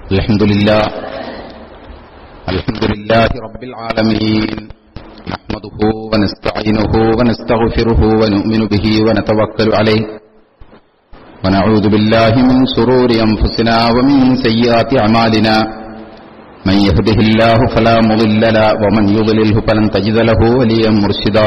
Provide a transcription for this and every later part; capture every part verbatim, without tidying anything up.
الحمد لله الحمد لله رب العالمين نحمده ونستعينه ونستغفره ونؤمن به ونتوكل عليه ونعوذ بالله من شرور أنفسنا ومن سيئات أعمالنا من يهده الله فلا مضل له ومن يضلله فلن تجد له وليا مرشدا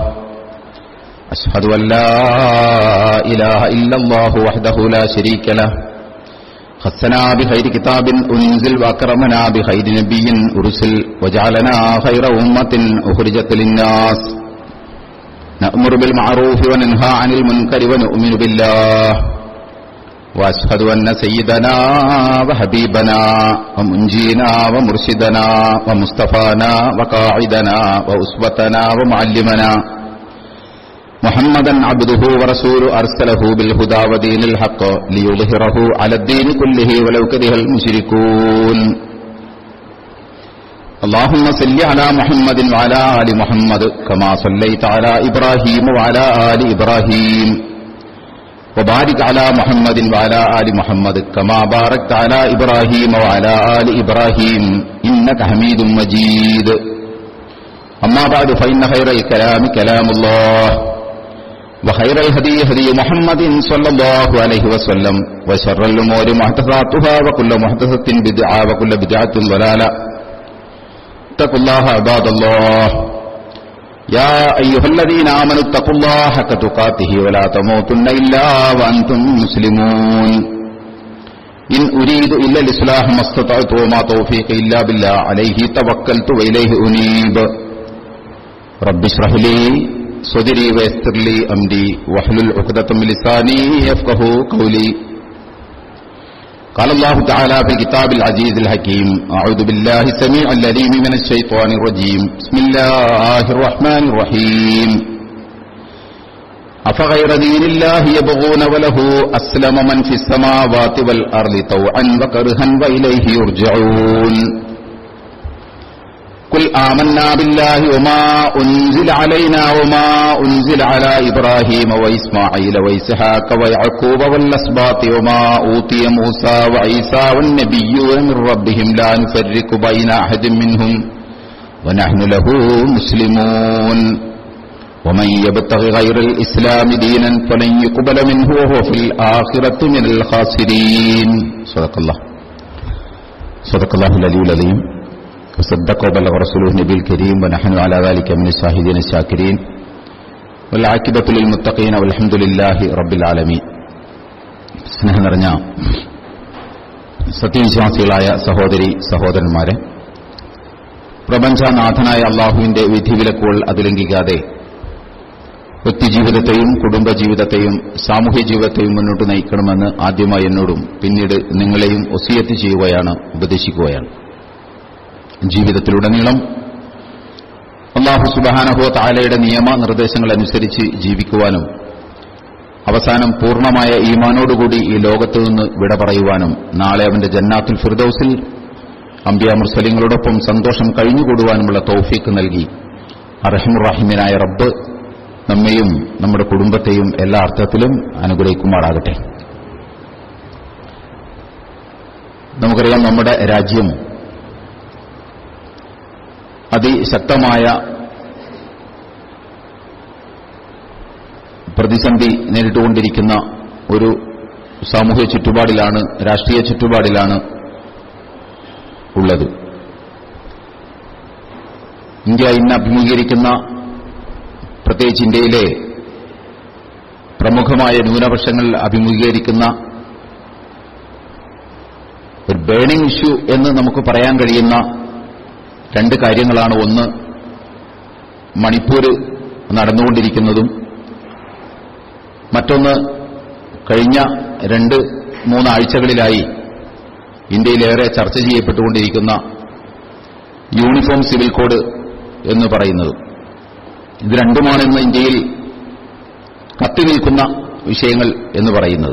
أشهد أن لا إله إلا الله وحده لا شريك له خصنا بخير كتاب أنزل وأكرمنا بخير نبي أرسل وجعلنا خير أمة أخرجت للناس نأمر بالمعروف وننهى عن المنكر ونؤمن بالله وأشهد أن سيدنا وحبيبنا ومنجينا ومرشدنا ومصطفانا وقاعدنا وأسوتنا ومعلمنا محمدا عبده ورسوله أرسله بالهدى ودين الحق ليظهره على الدين كله ولو كره المشركون اللهم صل على محمد وعلى آل محمد كما صليت على إبراهيم وعلى آل إبراهيم وبارك على محمد وعلى آل محمد كما باركت على إبراهيم وعلى آل إبراهيم إنك حميد مجيد أما بعد فإن خير الكلام كلام الله وخير الهدي هدي محمد صلى الله عليه وسلم وشر الأمور محدثاتها وكل محدثة بدعة وكل بدعة ضلالة اتقوا الله عباد الله يا أيها الذين آمنوا اتقوا الله حق تقاته ولا تموتن إلا وأنتم مسلمون إن أريد إلا الإصلاح ما استطعت وما توفيقي إلا بالله عليه توكلت وإليه أنيب رب اشرح لي صدري ويسر لي أمري واحلل عقدة من لساني يفقهوا قولي قال الله تعالى في الكتاب العزيز الحكيم أعوذ بالله السميع العليم من الشيطان الرجيم بسم الله الرحمن الرحيم أفغير دين الله يبغون وله أسلم من في السماوات والأرض طوعا وكرها وإليه يرجعون قل آمنا بالله وما أنزل علينا وما أنزل على إبراهيم وإسماعيل وإسحاق ويعقوب والأسباط وما أوتي موسى وعيسى والنبيون من ربهم لا نفرق بين أحد منهم ونحن له مسلمون ومن يبتغ غير الإسلام دينا فلن يقبل منه وهو في الآخرة من الخاسرين صدق الله صدق الله العلي العظيم وصدق وبلغ رسوله النبي الكريم ونحن على ذلك من الشاهدين الشاكرين والعاقبة للمتقين والحمد لله رب العالمين. സ്നേഹം നിറഞ്ഞ സത്യവിശ്വാസികളായ സഹോദരി സഹോദരന്മാരെ, പ്രപഞ്ചനാഥനായ അള്ളാഹുവിന്റെ വിധിവിലക്കുകൾ അതിലംഘിക്കാതെ വ്യക്തിജീവിതത്തെയും കുടുംബജീവിതത്തെയും സാമൂഹ്യ ജീവിതത്തെയും മുന്നോട്ട് നയിക്കണമെന്ന് ആദ്യമായി എന്നോടും പിന്നീട് നിങ്ങളെയും വസിയത്ത് ചെയ്യുകയാണ്, ഉപദേശിക്കുകയാണ്. ജീവിതത്തിലുടനീളം അല്ലാഹു സുബ്ഹാനഹു വ തആലയുടെ നിയമ നിർദ്ദേശങ്ങൾ അനുസരിച്ച് ജീവിക്കുവാനും അവസാനം പൂർണ്ണമായ ഈമാനോടുകൂടി ഈ ലോകത്തു നിന്ന് വിട പറയുവാനും നാളെ അവന്റെ ജന്നാത്തുൽ ഫിർദൗസിൽ അംബിയാ മുർസലീങ്ങളോടൊപ്പം സന്തോഷം കഴിഞ്ഞുകൂടുവാനുമുള്ള തൗഫീഖ് നൽകി അർഹമുർ റഹീമിനായ റബ്ബ് നമ്മെയും നമ്മുടെ കുടുംബത്തെയും എല്ലാ അർത്ഥത്തിലും അനുഗ്രഹിക്കുമാറാകട്ടെ. നമുക്കറിയാം, നമ്മുടെ രാജ്യം അതിശക്തമായ പ്രതിസന്ധി നേരിട്ടുകൊണ്ടിരിക്കുന്ന ഒരു സാമൂഹ്യ ചുറ്റുപാടിലാണ്, രാഷ്ട്രീയ ചുറ്റുപാടിലാണ് ഉള്ളത്. ഇന്ത്യ ഇന്ന് അഭിമുഖീകരിക്കുന്ന, പ്രത്യേകിച്ച് ഇന്ത്യയിലെ പ്രമുഖമായ ന്യൂനപക്ഷങ്ങൾ അഭിമുഖീകരിക്കുന്ന ഒരു ബേണിംഗ് ഇഷ്യൂ എന്ന് നമുക്ക് പറയാൻ കഴിയുന്ന രണ്ട് കാര്യങ്ങളാണ്. ഒന്ന്, മണിപ്പൂർ നടന്നുകൊണ്ടിരിക്കുന്നതും മറ്റൊന്ന് കഴിഞ്ഞ രണ്ട് മൂന്നാഴ്ചകളിലായി ഇന്ത്യയിലേറെ ചർച്ച ചെയ്യപ്പെട്ടുകൊണ്ടിരിക്കുന്ന യൂണിഫോം സിവിൽ കോഡ് എന്ന് പറയുന്നത്. ഇത് രണ്ടുമാണ് ഇന്ന് ഇന്ത്യയിൽ കത്തി നിൽക്കുന്ന വിഷയങ്ങൾ എന്ന് പറയുന്നത്.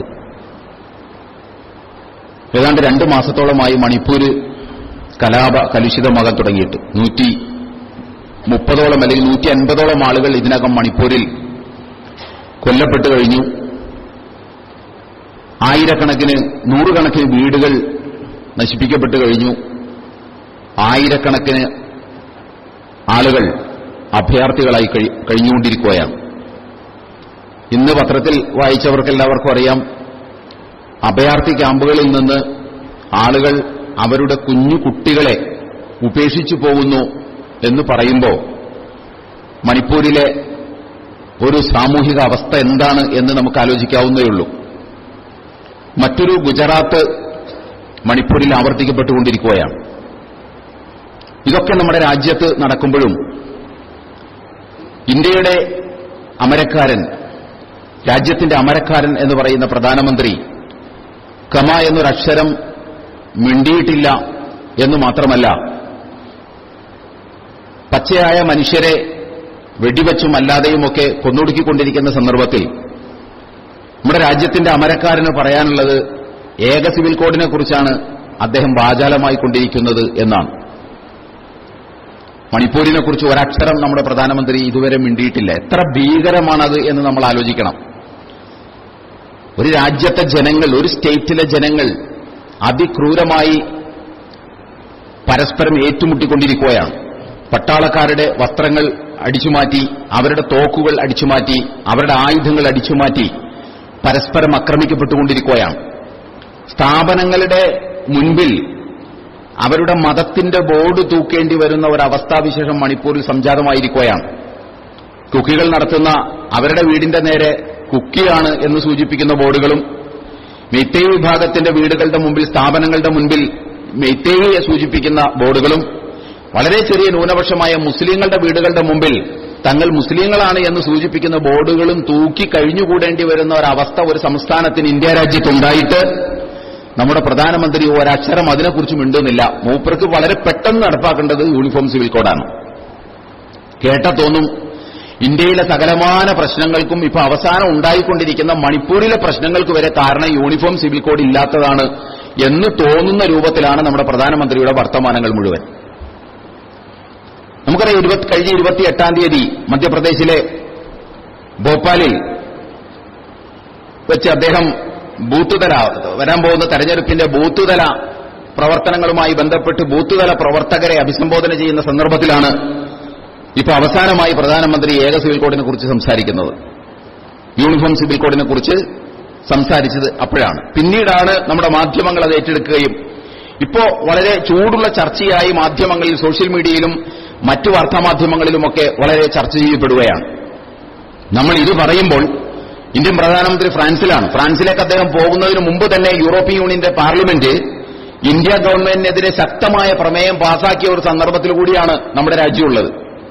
ഏതാണ്ട് രണ്ട് മാസത്തോളമായി മണിപ്പൂര് കലാപ കലുഷിതമാകാൻ തുടങ്ങിയിട്ട് നൂറ്റി മുപ്പതോളം അല്ലെങ്കിൽ നൂറ്റി അൻപതോളം ആളുകൾ ഇതിനകം മണിപ്പൂരിൽ കൊല്ലപ്പെട്ടു കഴിഞ്ഞു. ആയിരക്കണക്കിന് നൂറുകണക്കിന് വീടുകൾ നശിപ്പിക്കപ്പെട്ടു കഴിഞ്ഞു. ആയിരക്കണക്കിന് ആളുകൾ അഭയാർത്ഥികളായി കഴിഞ്ഞുകൊണ്ടിരിക്കുകയാണ്. ഇന്ന് പത്രത്തിൽ വായിച്ചവർക്കെല്ലാവർക്കും അറിയാം, അഭയാർത്ഥി ക്യാമ്പുകളിൽ നിന്ന് ആളുകൾ അവരുടെ കുഞ്ഞു കുട്ടികളെ ഉപേക്ഷിച്ചു പോകുന്നു എന്ന് പറയുമ്പോൾ മണിപ്പൂരിലെ ഒരു സാമൂഹിക അവസ്ഥ എന്താണ് എന്ന് നമുക്ക് ആലോചിക്കാവുന്നതേയുള്ളൂ. മറ്റൊരു ഗുജറാത്ത് മണിപ്പൂരിൽ ആവർത്തിക്കപ്പെട്ടുകൊണ്ടിരിക്കുകയാണ്. ഇതൊക്കെ നമ്മുടെ രാജ്യത്ത് നടക്കുമ്പോഴും ഇന്ത്യയുടെ അമരക്കാരൻ, രാജ്യത്തിന്റെ അമരക്കാരൻ എന്ന് പറയുന്ന പ്രധാനമന്ത്രി കമ എന്നൊരക്ഷരം മിണ്ടിയിട്ടില്ല എന്ന് മാത്രമല്ല, പച്ചയായ മനുഷ്യരെ വെടിവച്ചും അല്ലാതെയുമൊക്കെ കൊന്നൊടുക്കിക്കൊണ്ടിരിക്കുന്ന സന്ദർഭത്തിൽ നമ്മുടെ രാജ്യത്തിന്റെ അമരക്കാരന് പറയാനുള്ളത് ഏക സിവിൽ കോഡിനെ കുറിച്ചാണ് അദ്ദേഹം വാചാലമായി കൊണ്ടിരിക്കുന്നത് എന്നാണ്. മണിപ്പൂരിനെ കുറിച്ച് ഒരക്ഷരം നമ്മുടെ പ്രധാനമന്ത്രി ഇതുവരെ മിണ്ടിയിട്ടില്ല. എത്ര ഭീകരമാണത് എന്ന് നമ്മൾ ആലോചിക്കണം. ഒരു രാജ്യത്തെ ജനങ്ങൾ, ഒരു സ്റ്റേറ്റിലെ ജനങ്ങൾ അതിക്രൂരമായി പരസ്പരം ഏറ്റുമുട്ടിക്കൊണ്ടിരിക്കുകയാണ്. പട്ടാളക്കാരുടെ വസ്ത്രങ്ങൾ അടിച്ചുമാറ്റി, അവരുടെ തോക്കുകൾ അടിച്ചുമാറ്റി, അവരുടെ ആയുധങ്ങൾ അടിച്ചുമാറ്റി പരസ്പരം ആക്രമിക്കപ്പെട്ടുകൊണ്ടിരിക്കുകയാണ്. സ്ഥാപനങ്ങളുടെ മുൻപിൽ അവരുടെ മതത്തിന്റെ ബോർഡ് തൂക്കേണ്ടി വരുന്ന ഒരവസ്ഥാവിശേഷം മണിപ്പൂരിൽ സംജാതമായിരിക്കുകയാണ്. കുക്കികൾ നടത്തുന്ന അവരുടെ വീടിന്റെ നേരെ കുക്കിയാണ് എന്ന് സൂചിപ്പിക്കുന്ന ബോർഡുകളും, മെയ്തേയ് വിഭാഗത്തിന്റെ വീടുകളുടെ മുമ്പിൽ, സ്ഥാപനങ്ങളുടെ മുൻപിൽ മെയ്തേയിയെ സൂചിപ്പിക്കുന്ന ബോർഡുകളും, വളരെ ചെറിയ ന്യൂനപക്ഷമായ മുസ്ലിങ്ങളുടെ വീടുകളുടെ മുമ്പിൽ തങ്ങൾ മുസ്ലിങ്ങളാണ് എന്ന് സൂചിപ്പിക്കുന്ന ബോർഡുകളും തൂക്കി കഴിഞ്ഞുകൂടേണ്ടി വരുന്ന ഒരവസ്ഥ ഒരു സംസ്ഥാനത്തിന് ഇന്ത്യ രാജ്യത്തുണ്ടായിട്ട് നമ്മുടെ പ്രധാനമന്ത്രി ഒരക്ഷരം അതിനെക്കുറിച്ച് മിണ്ടുന്നില്ല. മൂപ്പർക്ക് വളരെ പെട്ടെന്ന് നടപ്പാക്കേണ്ടത് യൂണിഫോം സിവിൽ കോഡാണ്. കേട്ട തോന്നും ഇന്ത്യയിലെ സകലമാന പ്രശ്നങ്ങൾക്കും ഇപ്പൊ അവസാനം ഉണ്ടായിക്കൊണ്ടിരിക്കുന്ന മണിപ്പൂരിലെ പ്രശ്നങ്ങൾക്ക് വരെ കാരണം യൂണിഫോം സിവിൽ കോഡ് ഇല്ലാത്തതാണ് എന്ന് തോന്നുന്ന രൂപത്തിലാണ് നമ്മുടെ പ്രധാനമന്ത്രിയുടെ വർത്തമാനങ്ങൾ മുഴുവൻ. നമുക്കറിയാം, ഇരുപത്തി കഴിഞ്ഞ ഇരുപത്തിയെട്ടാം തീയതി മധ്യപ്രദേശിലെ ഭോപ്പാലിൽ വെച്ച് അദ്ദേഹം ബൂത്തുതല വരാൻ പോകുന്ന തെരഞ്ഞെടുപ്പിന്റെ ബൂത്തുതല പ്രവർത്തനങ്ങളുമായി ബന്ധപ്പെട്ട് ബൂത്തുതല പ്രവർത്തകരെ അഭിസംബോധന ചെയ്യുന്ന സന്ദർഭത്തിലാണ് ഇപ്പൊ അവസാനമായി പ്രധാനമന്ത്രി ഏക സിവിൽ കോഡിനെ കുറിച്ച് സംസാരിക്കുന്നത്. യൂണിഫോം സിവിൽ കോഡിനെ കുറിച്ച് സംസാരിച്ചത് അപ്പോഴാണ്. പിന്നീടാണ് നമ്മുടെ മാധ്യമങ്ങൾ അത് ഏറ്റെടുക്കുകയും ഇപ്പോ വളരെ ചൂടുള്ള ചർച്ചയായി മാധ്യമങ്ങളിൽ, സോഷ്യൽ മീഡിയയിലും മറ്റു വാർത്താമാധ്യമങ്ങളിലുമൊക്കെ വളരെ ചർച്ച ചെയ്യപ്പെടുകയാണ്. നമ്മൾ ഇത് പറയുമ്പോൾ ഇന്ത്യൻ പ്രധാനമന്ത്രി ഫ്രാൻസിലാണ്. ഫ്രാൻസിലേക്ക് അദ്ദേഹം പോകുന്നതിന് മുമ്പ് തന്നെ യൂറോപ്യൻ യൂണിയന്റെ പാർലമെന്റ് ഇന്ത്യ ഗവൺമെന്റിനെതിരെ ശക്തമായ പ്രമേയം പാസാക്കിയ ഒരു സന്ദർഭത്തിൽ കൂടിയാണ് നമ്മുടെ രാജ്യമുള്ളത്.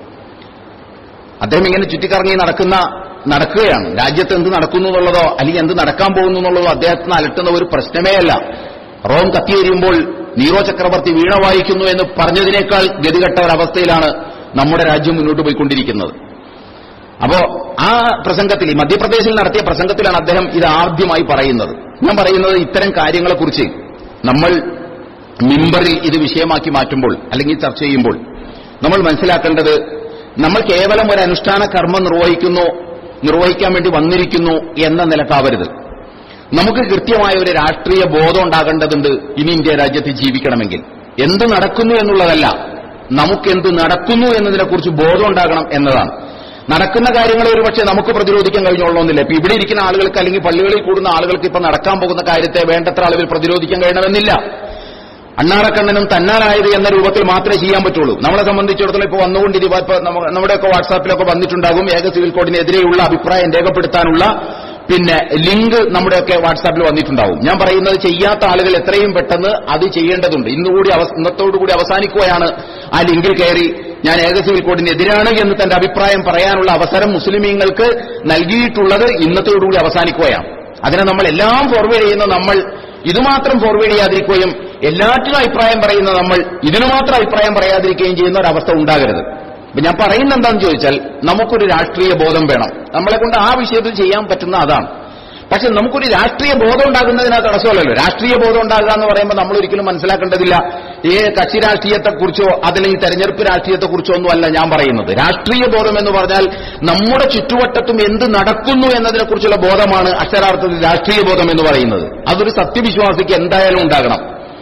അദ്ദേഹം ഇങ്ങനെ ചുറ്റിക്കറങ്ങി നടക്കുന്ന നടക്കുകയാണ്. രാജ്യത്ത് എന്ത് നടക്കുന്നു എന്നുള്ളതോ അല്ലെങ്കിൽ എന്ത് നടക്കാൻ പോകുന്നു എന്നുള്ളതോ അദ്ദേഹത്തിന് അലട്ടുന്ന ഒരു പ്രശ്നമേ അല്ല. റോം കത്തിയെരിയുമ്പോൾ നീറോ ചക്രവർത്തി വീണ വായിക്കുന്നു എന്ന് പറഞ്ഞതിനേക്കാൾ ഗതികെട്ട ഒരവസ്ഥയിലാണ് നമ്മുടെ രാജ്യം മുന്നോട്ട് പോയിക്കൊണ്ടിരിക്കുന്നത്. അപ്പോ ആ പ്രസംഗത്തിൽ, മധ്യപ്രദേശിൽ നടത്തിയ പ്രസംഗത്തിലാണ് അദ്ദേഹം ഇത് ആദ്യമായി പറയുന്നത്. ഞാൻ പറയുന്നത് ഇത്തരം കാര്യങ്ങളെക്കുറിച്ച് നമ്മൾ മിമ്പറിൽ ഇത് വിഷയമാക്കി മാറ്റുമ്പോൾ അല്ലെങ്കിൽ ചർച്ച ചെയ്യുമ്പോൾ നമ്മൾ മനസ്സിലാക്കേണ്ടത്, നമ്മൾ കേവലം ഒരു അനുഷ്ഠാന കർമ്മം നിർവഹിക്കുന്നു നിർവഹിക്കാൻ വേണ്ടി വന്നിരിക്കുന്നു എന്ന നിലക്കാവരുത്. നമുക്ക് കൃത്യമായ ഒരു രാഷ്ട്രീയ ബോധം ഉണ്ടാകേണ്ടതുണ്ട് ഇനി ഇന്ത്യ രാജ്യത്ത് ജീവിക്കണമെങ്കിൽ. എന്ത് നടക്കുന്നു എന്നുള്ളതല്ല, നമുക്കെന്ത് നടക്കുന്നു എന്നതിനെക്കുറിച്ച് ബോധം ഉണ്ടാകണം എന്നതാണ്. നടക്കുന്ന കാര്യങ്ങൾ ഒരു പക്ഷേ നമുക്ക് പ്രതിരോധിക്കാൻ കഴിഞ്ഞോളണമെന്നില്ല. ഇപ്പൊ ഇവിടെ ഇരിക്കുന്ന ആളുകൾക്ക് അല്ലെങ്കിൽ പള്ളികളിൽ കൂടുന്ന ആളുകൾക്ക് ഇപ്പൊ നടക്കാൻ പോകുന്ന കാര്യത്തെ വേണ്ടത്ര അളവിൽ പ്രതിരോധിക്കാൻ കഴിയണമെന്നില്ല. അണ്ണാറക്കണ്ണനും തന്നാലായത് എന്ന രൂപത്തിൽ മാത്രമേ ചെയ്യാൻ പറ്റുള്ളൂ. നമ്മളെ സംബന്ധിച്ചിടത്തോളം ഇപ്പോൾ വന്നുകൊണ്ടിരിക്കുക, ഇപ്പൊ നമ്മുടെയൊക്കെ വാട്സാപ്പിലൊക്കെ വന്നിട്ടുണ്ടാകും ഏക സിവിൽ കോഡിനെതിരെയുള്ള അഭിപ്രായം രേഖപ്പെടുത്താനുള്ള പിന്നെ ലിങ്ക് നമ്മുടെയൊക്കെ വാട്സാപ്പിൽ വന്നിട്ടുണ്ടാവും. ഞാൻ പറയുന്നത്, ചെയ്യാത്ത ആളുകൾ എത്രയും പെട്ടെന്ന് അത് ചെയ്യേണ്ടതുണ്ട്. ഇന്നുകൂടി ഇന്നത്തോടുകൂടി അവസാനിക്കുകയാണ് ആ ലിങ്കിൽ കയറി ഞാൻ ഏക സിവിൽ കോഡിനെതിരാണ് എന്ന് തന്റെ അഭിപ്രായം പറയാനുള്ള അവസരം മുസ്ലിമീങ്ങൾക്ക് നൽകിയിട്ടുള്ളത് ഇന്നത്തോടുകൂടി അവസാനിക്കുകയാണ്. അതിനെ നമ്മൾ എല്ലാം ഫോർവേഡ് ചെയ്യുന്ന നമ്മൾ ഇതുമാത്രം ഫോർവേഡ് ചെയ്യാതിരിക്കുകയും എല്ലാറ്റിനും അഭിപ്രായം പറയുന്ന നമ്മൾ ഇതിനു മാത്രം അഭിപ്രായം പറയാതിരിക്കുകയും ചെയ്യുന്ന ഒരവസ്ഥ ഉണ്ടാകരുത്. അപ്പൊ ഞാൻ പറയുന്ന എന്താണെന്ന് ചോദിച്ചാൽ, നമുക്കൊരു രാഷ്ട്രീയ ബോധം വേണം. നമ്മളെ കൊണ്ട് ആ വിഷയത്തിൽ ചെയ്യാൻ പറ്റുന്ന അതാണ്. പക്ഷെ നമുക്കൊരു രാഷ്ട്രീയ ബോധം ഉണ്ടാകുന്നതിന് തടസ്സമല്ലല്ലോ. രാഷ്ട്രീയ ബോധം ഉണ്ടാകുക എന്ന് പറയുമ്പോൾ നമ്മൾ ഒരിക്കലും മനസ്സിലാക്കേണ്ടതില്ല ഏ കക്ഷി രാഷ്ട്രീയത്തെക്കുറിച്ചോ അതല്ലെങ്കിൽ തെരഞ്ഞെടുപ്പ് രാഷ്ട്രീയത്തെക്കുറിച്ചോ ഒന്നും അല്ല ഞാൻ പറയുന്നത്. രാഷ്ട്രീയ ബോധം എന്ന് പറഞ്ഞാൽ നമ്മുടെ ചുറ്റുവട്ടത്തും എന്ത് നടക്കുന്നു എന്നതിനെക്കുറിച്ചുള്ള ബോധമാണ് അക്ഷരാർത്ഥത്തിൽ രാഷ്ട്രീയ ബോധം എന്ന് പറയുന്നത്. അതൊരു സത്യവിശ്വാസിക്ക് എന്തായാലും ഉണ്ടാകണം.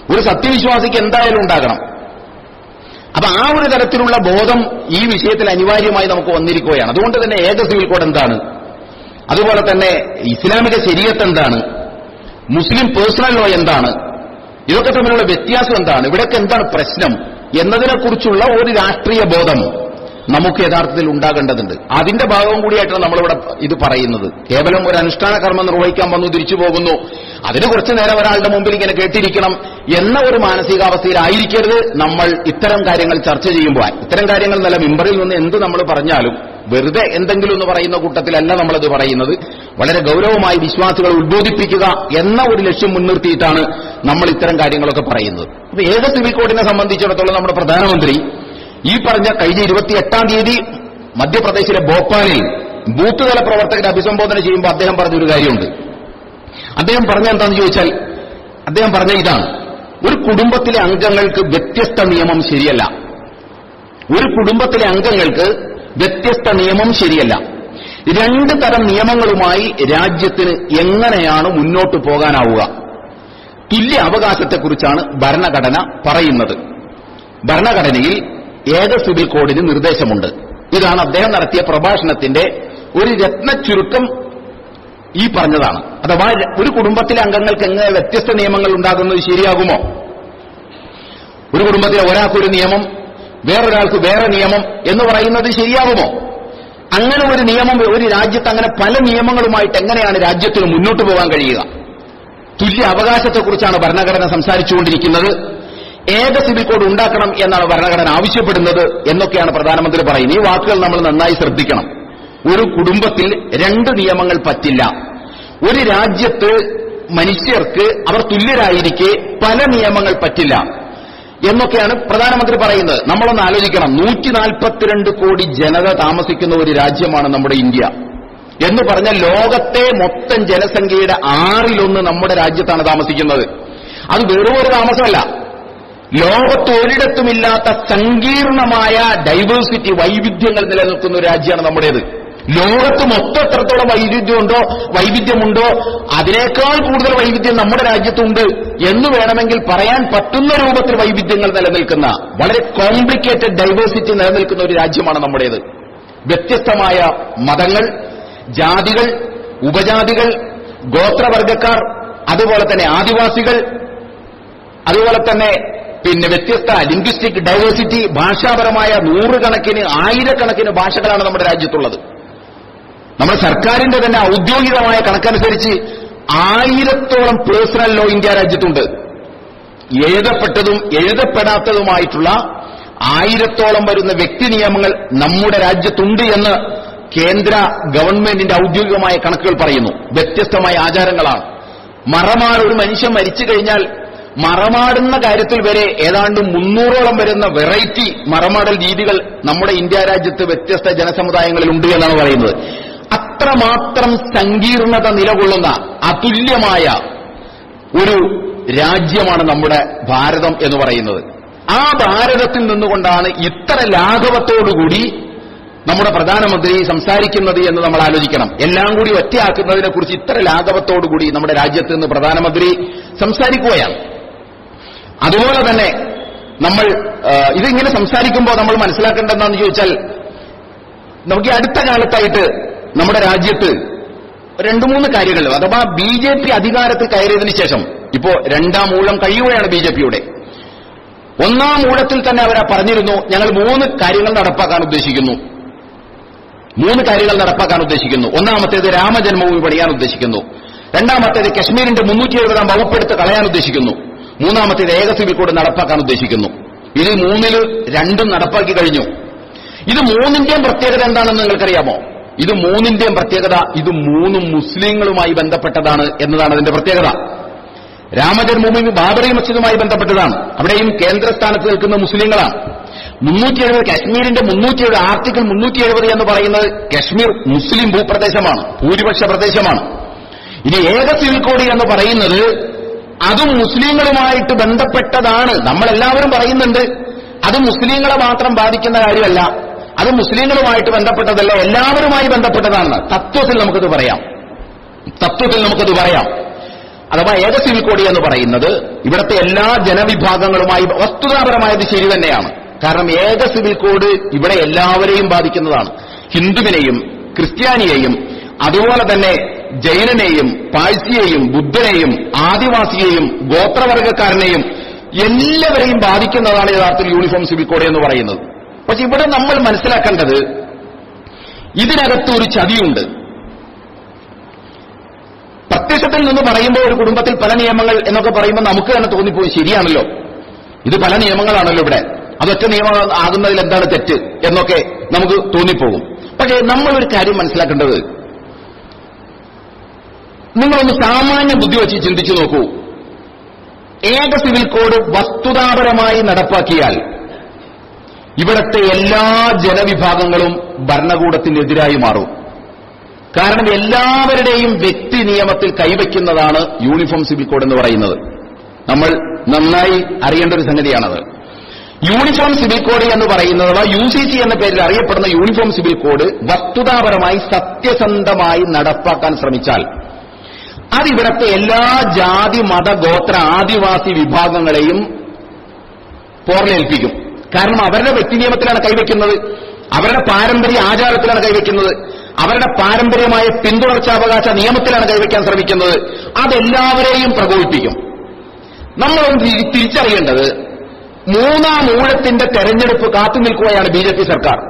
ഒരു സത്യവിശ്വാസിക്ക് എന്തായാലും ഉണ്ടാകണം. അപ്പൊ ആ ഒരു തരത്തിലുള്ള ബോധം ഈ വിഷയത്തിൽ അനിവാര്യമായി നമുക്ക് വന്നിരിക്കുകയാണ്. അതുകൊണ്ട് തന്നെ ഏക സിവിൽ കോഡ് എന്താണ്, അതുപോലെ തന്നെ ഇസ്ലാമിക ശരീഅത്ത് എന്താണ്, മുസ്ലിം പേഴ്സണൽ ലോ എന്താണ്, ഇതൊക്കെ തമ്മിലുള്ള വ്യത്യാസം എന്താണ്, ഇവിടെയൊക്കെ എന്താണ് പ്രശ്നം എന്നതിനെക്കുറിച്ചുള്ള ഒരു രാഷ്ട്രീയ ബോധം നമുക്ക് യഥാർത്ഥത്തിൽ ഉണ്ടാകേണ്ടതുണ്ട്. അതിന്റെ ഭാഗവും കൂടിയായിട്ടാണ് നമ്മളിവിടെ ഇത് പറയുന്നത്. കേവലം ഒരു അനുഷ്ഠാന കർമ്മം നിർവഹിക്കാൻ വന്നു തിരിച്ചു പോകുന്നു, അതിന് കുറച്ചു നേരം ഒരാളുടെ മുമ്പിൽ ഇങ്ങനെ കേട്ടിരിക്കണം എന്ന ഒരു മാനസികാവസ്ഥയിലായിരിക്കരുത് നമ്മൾ ഇത്തരം കാര്യങ്ങൾ ചർച്ച ചെയ്യുമ്പോൾ. ഇത്തരം കാര്യങ്ങൾ നല്ല മിമ്പറിൽ നിന്ന് എന്ത് നമ്മൾ പറഞ്ഞാലും വെറുതെ എന്തെങ്കിലും എന്ന് പറയുന്ന കൂട്ടത്തിലല്ല നമ്മളത് പറയുന്നത്. വളരെ ഗൗരവമായി വിശ്വാസികളെ ഉദ്ബോധിപ്പിക്കുക എന്ന ഒരു ലക്ഷ്യം മുൻനിർത്തിയിട്ടാണ് നമ്മൾ ഇത്തരം കാര്യങ്ങളൊക്കെ പറയുന്നത്. അപ്പൊ ഏക സിവിൽ കോഡിനെ സംബന്ധിച്ചിടത്തോളം നമ്മുടെ പ്രധാനമന്ത്രി ഈ പറഞ്ഞ കഴിഞ്ഞ ഇരുപത്തി എട്ടാം തീയതി മധ്യപ്രദേശിലെ ഭോപ്പാലിൽ ബൂത്ത് തല പ്രവർത്തകരെ അഭിസംബോധന ചെയ്യുമ്പോൾ അദ്ദേഹം പറഞ്ഞൊരു കാര്യമുണ്ട്. അദ്ദേഹം പറഞ്ഞ എന്താണെന്ന് ചോദിച്ചാൽ, അദ്ദേഹം പറഞ്ഞ ഇതാണ്: ഒരു കുടുംബത്തിലെ അംഗങ്ങൾക്ക് വ്യത്യസ്ത നിയമം ശരിയല്ല. ഒരു കുടുംബത്തിലെ അംഗങ്ങൾക്ക് വ്യത്യസ്ത നിയമം ശരിയല്ല. രണ്ട് തരം നിയമങ്ങളുമായി രാജ്യത്തിന് എങ്ങനെയാണ് മുന്നോട്ട് പോകാനാവുക? തുല്യ അവകാശത്തെക്കുറിച്ചാണ് ഭരണഘടന പറയുന്നത്. ഭരണഘടനയിൽ ഏക സിവിൽ കോഡിന് നിർദ്ദേശമുണ്ട്. ഇതാണ് അദ്ദേഹം നടത്തിയ പ്രഭാഷണത്തിന്റെ ഒരു രത്ന ചുരുക്കം. ഈ പറഞ്ഞതാണ്, അഥവാ ഒരു കുടുംബത്തിലെ അംഗങ്ങൾക്ക് എങ്ങനെ വ്യത്യസ്ത നിയമങ്ങൾ ഉണ്ടാകുന്നത് ശരിയാകുമോ? ഒരു കുടുംബത്തിലെ ഒരാൾക്കൊരു നിയമം, വേറൊരാൾക്ക് വേറെ നിയമം എന്ന് പറയുന്നത് ശരിയാകുമോ? അങ്ങനെ ഒരു നിയമം ഒരു രാജ്യത്ത് അങ്ങനെ പല നിയമങ്ങളുമായിട്ട് എങ്ങനെയാണ് രാജ്യത്തിന് മുന്നോട്ട് പോകാൻ കഴിയുക? തുല്യ അവകാശത്തെക്കുറിച്ചാണ് ഭരണഘടന സംസാരിച്ചുകൊണ്ടിരിക്കുന്നത്. ഏക സിവിൽ കോഡ് ഉണ്ടാക്കണം എന്നാണ് ഭരണഘടന ആവശ്യപ്പെടുന്നത് എന്നൊക്കെയാണ് പ്രധാനമന്ത്രി പറയുന്നത്. ഈ വാക്കുകൾ നമ്മൾ നന്നായി ശ്രദ്ധിക്കണം. ഒരു കുടുംബത്തിൽ രണ്ട് നിയമങ്ങൾ പറ്റില്ല. ഒരു രാജ്യത്ത് മനുഷ്യർക്ക് അവർ തുല്യരായിരിക്കെ പല നിയമങ്ങൾ പറ്റില്ല എന്നൊക്കെയാണ് പ്രധാനമന്ത്രി പറയുന്നത്. നമ്മളൊന്ന് ആലോചിക്കണം, നൂറ്റി നാൽപ്പത്തിരണ്ട് കോടി ജനത താമസിക്കുന്ന ഒരു രാജ്യമാണ് നമ്മുടെ ഇന്ത്യ എന്ന് പറഞ്ഞാൽ ലോകത്തെ മൊത്തം ജനസംഖ്യയുടെ ആറിലൊന്ന് നമ്മുടെ രാജ്യത്താണ് താമസിക്കുന്നത്. അത് വെറും ഒരു താമസമല്ല, ലോകത്ത് ഒരിടത്തുമില്ലാത്ത സങ്കീർണമായ ഡൈവേഴ്സിറ്റി, വൈവിധ്യങ്ങൾ നിലനിൽക്കുന്ന ഒരു രാജ്യമാണ് നമ്മുടേത്. ലോകത്ത് മൊത്തം എത്രത്തോളം വൈവിധ്യമുണ്ടോ വൈവിധ്യമുണ്ടോ അതിനേക്കാൾ കൂടുതൽ വൈവിധ്യം നമ്മുടെ രാജ്യത്തുണ്ട് എന്ന് വേണമെങ്കിൽ പറയാൻ പറ്റുന്ന രൂപത്തിൽ വൈവിധ്യങ്ങൾ നിലനിൽക്കുന്ന, വളരെ കോംപ്ലിക്കേറ്റഡ് ഡൈവേഴ്സിറ്റി നിലനിൽക്കുന്ന ഒരു രാജ്യമാണ് നമ്മുടേത്. വ്യത്യസ്തമായ മതങ്ങൾ, ജാതികൾ, ഉപജാതികൾ, ഗോത്രവർഗക്കാർ, അതുപോലെ തന്നെ ആദിവാസികൾ, അതുപോലെ തന്നെ പിന്നെ വ്യത്യസ്ത ലിംഗ്വിസ്റ്റിക് ഡൈവേഴ്സിറ്റി, ഭാഷാപരമായ നൂറുകണക്കിന് ആയിരക്കണക്കിന് ഭാഷകളാണ് നമ്മുടെ രാജ്യത്തുള്ളത്. നമ്മുടെ സർക്കാരിന്റെ തന്നെ ഔദ്യോഗികമായ കണക്കനുസരിച്ച് ആയിരത്തോളം പേഴ്സണൽ ലോ ഇന്ത്യ രാജ്യത്തുണ്ട്. എഴുതപ്പെട്ടതും എഴുതപ്പെടാത്തതുമായിട്ടുള്ള ആയിരത്തോളം വരുന്ന വ്യക്തി നിയമങ്ങൾ നമ്മുടെ രാജ്യത്തുണ്ട് എന്ന് കേന്ദ്ര ഗവൺമെന്റിന്റെ ഔദ്യോഗികമായ കണക്കുകൾ പറയുന്നു. വ്യത്യസ്തമായ ആചാരങ്ങളാണ്. മറമാട്, ഒരു മനുഷ്യൻ മരിച്ചു കഴിഞ്ഞാൽ മറമാടുന്ന കാര്യത്തിൽ വരെ ഏതാണ്ട് മുന്നൂറോളം വരുന്ന വെറൈറ്റി മറമാടൽ രീതികൾ നമ്മുടെ ഇന്ത്യ രാജ്യത്ത് വ്യത്യസ്ത ജനസമുദായങ്ങളിൽ ഉണ്ട് എന്നാണ് പറയുന്നത്. അത്രമാത്രം സങ്കീർണത നിലകൊള്ളുന്ന അതുല്യമായ ഒരു രാജ്യമാണ് നമ്മുടെ ഭാരതം എന്ന് പറയുന്നത്. ആ ഭാരതത്തിൽ നിന്നുകൊണ്ടാണ് ഇത്ര ലാഘവത്തോടുകൂടി നമ്മുടെ പ്രധാനമന്ത്രി സംസാരിക്കുന്നത് എന്ന് നമ്മൾ ആലോചിക്കണം. എല്ലാം കൂടി ഒറ്റയാക്കുന്നതിനെ കുറിച്ച് ഇത്ര ലാഘവത്തോടുകൂടി നമ്മുടെ രാജ്യത്ത് നിന്ന് പ്രധാനമന്ത്രി സംസാരിക്കുകയാണ്. അതുപോലെ തന്നെ നമ്മൾ ഇതിങ്ങനെ സംസാരിക്കുമ്പോൾ നമ്മൾ മനസ്സിലാക്കേണ്ടതെന്ന് ചോദിച്ചാൽ, നമുക്ക് ഈ അടുത്ത കാലത്തായിട്ട് നമ്മുടെ രാജ്യത്ത് രണ്ടു മൂന്ന് കാര്യങ്ങൾ, അഥവാ ബി ജെ പി അധികാരത്തിൽ കയറിയതിനു ശേഷം, ഇപ്പോ രണ്ടാം ഊഴം കഴിയുകയാണ് ബി ജെ പിയുടെ. ഒന്നാം ഊഴത്തിൽ തന്നെ അവരാ പറഞ്ഞിരുന്നു, ഞങ്ങൾ മൂന്ന് കാര്യങ്ങൾ നടപ്പാക്കാൻ ഉദ്ദേശിക്കുന്നു മൂന്ന് കാര്യങ്ങൾ നടപ്പാക്കാൻ ഉദ്ദേശിക്കുന്നു ഒന്നാമത്തേത് രാമജന്മഭൂമി പണിയാൻ ഉദ്ദേശിക്കുന്നു. രണ്ടാമത്തേത് കശ്മീരിന്റെ മുന്നൂറ്റി എഴുപതാം വകുപ്പെടുത്ത് കളയാൻ ഉദ്ദേശിക്കുന്നു. മൂന്നാമത്തേത് ഏക സിവിൽ കോഡ് നടപ്പാക്കാൻ ഉദ്ദേശിക്കുന്നു. ഇത് മൂന്നില് രണ്ടും നടപ്പാക്കി കഴിഞ്ഞു. ഇത് മൂന്നിന്റെയും പ്രത്യേകത എന്താണെന്ന് നിങ്ങൾക്കറിയാമോ? ഇത് മൂന്നിന്റെയും പ്രത്യേകത ഇത് മൂന്നും മുസ്ലിങ്ങളുമായി ബന്ധപ്പെട്ടതാണ് എന്നതാണ് അതിന്റെ പ്രത്യേകത. രാമജന്മഭൂമി ബാബറി മസ്ജിദുമായി ബന്ധപ്പെട്ടതാണ്. അവിടെയും കേന്ദ്രസ്ഥാനത്ത് നിൽക്കുന്ന മുസ്ലിങ്ങളാണ്. മുന്നൂറ്റി എഴുപത് കാശ്മീരിന്റെ മുന്നൂറ്റി എഴുപത് ആർട്ടിക്കിൾ മുന്നൂറ്റി എഴുപത് എന്ന് പറയുന്നത് കശ്മീർ മുസ്ലിം ഭൂപ്രദേശമാണ്, ഭൂരിപക്ഷ പ്രദേശമാണ്. ഇനി ഏക സിവിൽ കോഡ് എന്ന് പറയുന്നത് അതും മുസ്ലിങ്ങളുമായിട്ട് ബന്ധപ്പെട്ടതാണ്. നമ്മളെല്ലാവരും പറയുന്നുണ്ട് അത് മുസ്ലിങ്ങളെ മാത്രം ബാധിക്കുന്ന കാര്യമല്ല, അത് മുസ്ലിങ്ങളുമായിട്ട് ബന്ധപ്പെട്ടതല്ല, എല്ലാവരുമായി ബന്ധപ്പെട്ടതാണ്. തത്വത്തിൽ നമുക്കത് പറയാം തത്വത്തിൽ നമുക്കത് പറയാം അഥവാ ഏക സിവിൽ കോഡ് എന്ന് പറയുന്നത് ഇവിടുത്തെ എല്ലാ ജനവിഭാഗങ്ങളുമായി വസ്തുതാപരമായത് ശരി തന്നെയാണ്. കാരണം ഏക സിവിൽ കോഡ് ഇവിടെ എല്ലാവരെയും ബാധിക്കുന്നതാണ്. ഹിന്ദുവിനെയും ക്രിസ്ത്യാനിയെയും അതുപോലെ തന്നെ ജൈനനെയും പാഴ്സിയെയും ബുദ്ധനെയും ആദിവാസിയെയും ഗോത്രവർഗക്കാരനെയും എല്ലാവരെയും ബാധിക്കുന്നതാണ് യഥാർത്ഥത്തിൽ യൂണിഫോം സിവിൽ കോഡ് എന്ന് പറയുന്നത്. പക്ഷെ ഇവിടെ നമ്മൾ മനസ്സിലാക്കേണ്ടത് ഇതിനകത്ത് ഒരു ചതിയുണ്ട്. പ്രത്യക്ഷത്തിൽ നിന്ന് പറയുമ്പോൾ ഒരു കുടുംബത്തിൽ പല നിയമങ്ങൾ എന്നൊക്കെ പറയുമ്പോൾ നമുക്ക് തന്നെ തോന്നിപ്പോയി ശരിയാണല്ലോ, ഇത് പല നിയമങ്ങളാണല്ലോ ഇവിടെ, അതൊറ്റ നിയമം ആകുന്നതിൽ എന്താണ് തെറ്റ് എന്നൊക്കെ നമുക്ക് തോന്നിപ്പോകും. പക്ഷേ നമ്മളൊരു കാര്യം മനസ്സിലാക്കേണ്ടത്, നിങ്ങളൊന്ന് സാമാന്യ ബുദ്ധി വെച്ച് ചിന്തിച്ചു നോക്കൂ. ഏക സിവിൽ കോഡ് വസ്തുതാപരമായി നടപ്പാക്കിയാൽ ഇവിടത്തെ എല്ലാ ജനവിഭാഗങ്ങളും ഭരണകൂടത്തിനെതിരായി മാറും. കാരണം എല്ലാവരുടെയും വ്യക്തി നിയമത്തിൽ കൈവയ്ക്കുന്നതാണ് യൂണിഫോം സിവിൽ കോഡ് എന്ന് പറയുന്നത്. നമ്മൾ നന്നായി അറിയേണ്ട ഒരു സംഗതിയാണത്. യൂണിഫോം സിവിൽ കോഡ് എന്ന് പറയുന്നത് യു സി സി എന്ന പേരിൽ അറിയപ്പെടുന്ന യൂണിഫോം സിവിൽ കോഡ് വസ്തുതാപരമായി സത്യസന്ധമായി നടപ്പാക്കാൻ ശ്രമിച്ചാൽ അതിവിടത്തെ എല്ലാ ജാതി മത ഗോത്ര ആദിവാസി വിഭാഗങ്ങളെയും പോർലേൽപ്പിക്കും. കാരണം അവരുടെ വ്യക്തി നിയമത്തിലാണ് കൈവയ്ക്കുന്നത്, അവരുടെ പാരമ്പര്യ ആചാരത്തിലാണ് കൈവയ്ക്കുന്നത്, അവരുടെ പാരമ്പര്യമായ പിന്തുടർച്ചാവകാശ നിയമത്തിലാണ് കൈവയ്ക്കാൻ ശ്രമിക്കുന്നത്. അതെല്ലാവരെയും പ്രകോപിപ്പിക്കും. നമ്മളൊന്ന് തിരിച്ചറിയേണ്ടത്, മൂന്നാം ഊഴത്തിന്റെ തെരഞ്ഞെടുപ്പ് കാത്തുനിൽക്കുകയാണ് ബി ജെ പി സർക്കാർ.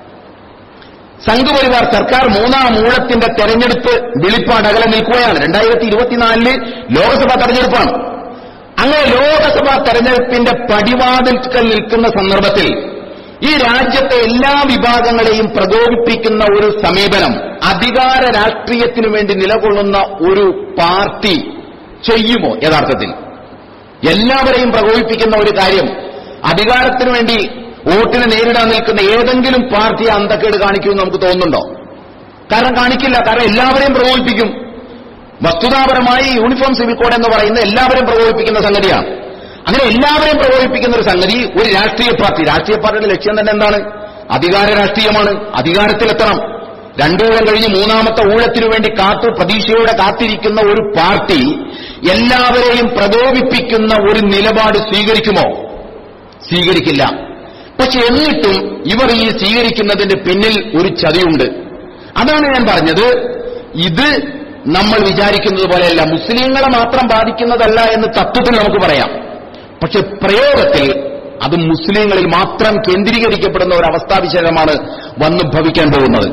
സംഘപരിവാർ സർക്കാർ മൂന്നാം ഊഴത്തിന്റെ തെരഞ്ഞെടുപ്പ് വിളിപ്പാട് അകലെ നിൽക്കുകയാണ്. രണ്ടായിരത്തി ഇരുപത്തിനാലില് ലോക്സഭാ തെരഞ്ഞെടുപ്പാണ്. അങ്ങനെ ലോക്സഭാ തെരഞ്ഞെടുപ്പിന്റെ പടിവാതിൽക്കൽ നിൽക്കുന്ന സന്ദർഭത്തിൽ ഈ രാജ്യത്തെ എല്ലാ വിഭാഗങ്ങളെയും പ്രകോപിപ്പിക്കുന്ന ഒരു സമീപനം അധികാര രാഷ്ട്രീയത്തിനു വേണ്ടി നിലകൊള്ളുന്ന ഒരു പാർട്ടി ചെയ്യുമോ? യഥാർത്ഥത്തിൽ എല്ലാവരെയും പ്രകോപിപ്പിക്കുന്ന ഒരു കാര്യം അധികാരത്തിനു വേണ്ടി വോട്ടിനെ നേരിടാൻ നിൽക്കുന്ന ഏതെങ്കിലും പാർട്ടി അന്തക്കേട് കാണിക്കുമെന്ന് നമുക്ക് തോന്നുന്നുണ്ടോ? കാരണം കാണിക്കില്ല. കാരണം എല്ലാവരെയും പ്രകോപിപ്പിക്കും. വസ്തുതാപരമായി യൂണിഫോം സിവിൽ കോഡ് എന്ന് പറയുന്നത് എല്ലാവരെയും പ്രകോപിപ്പിക്കുന്ന സംഗതിയാണ്. അങ്ങനെ എല്ലാവരെയും പ്രകോപിപ്പിക്കുന്ന ഒരു സംഗതി ഒരു രാഷ്ട്രീയ പാർട്ടി, രാഷ്ട്രീയ പാർട്ടിയുടെ ലക്ഷ്യം തന്നെ എന്താണ്? അധികാര രാഷ്ട്രീയമാണ്. അധികാരത്തിലെത്തണം. രണ്ടു ഊഴം കഴിഞ്ഞ് മൂന്നാമത്തെ ഊഴത്തിനു വേണ്ടി കാത്തു പ്രതീക്ഷയോടെ കാത്തിരിക്കുന്ന ഒരു പാർട്ടി എല്ലാവരെയും പ്രകോപിപ്പിക്കുന്ന ഒരു നിലപാട് സ്വീകരിക്കുമോ? സ്വീകരിക്കില്ല. പക്ഷെ എന്നിട്ടും ഇവർ ഈ സ്വീകരിക്കുന്നതിന്റെ പിന്നിൽ ഒരു ചതിയുണ്ട്. അതാണ് ഞാൻ പറഞ്ഞത്. ഇത് നമ്മൾ വിചാരിക്കുന്നത് പോലെയല്ല, മുസ്ലിങ്ങളെ മാത്രം ബാധിക്കുന്നതല്ല എന്ന് തത്വത്തിൽ നമുക്ക് പറയാം. പക്ഷെ പ്രയോഗത്തിൽ അത് മുസ്ലിങ്ങളിൽ മാത്രം കേന്ദ്രീകരിക്കപ്പെടുന്ന ഒരു അവസ്ഥാവിശേഷമാണ് വന്നു ഭവിക്കാൻ പോകുന്നത്.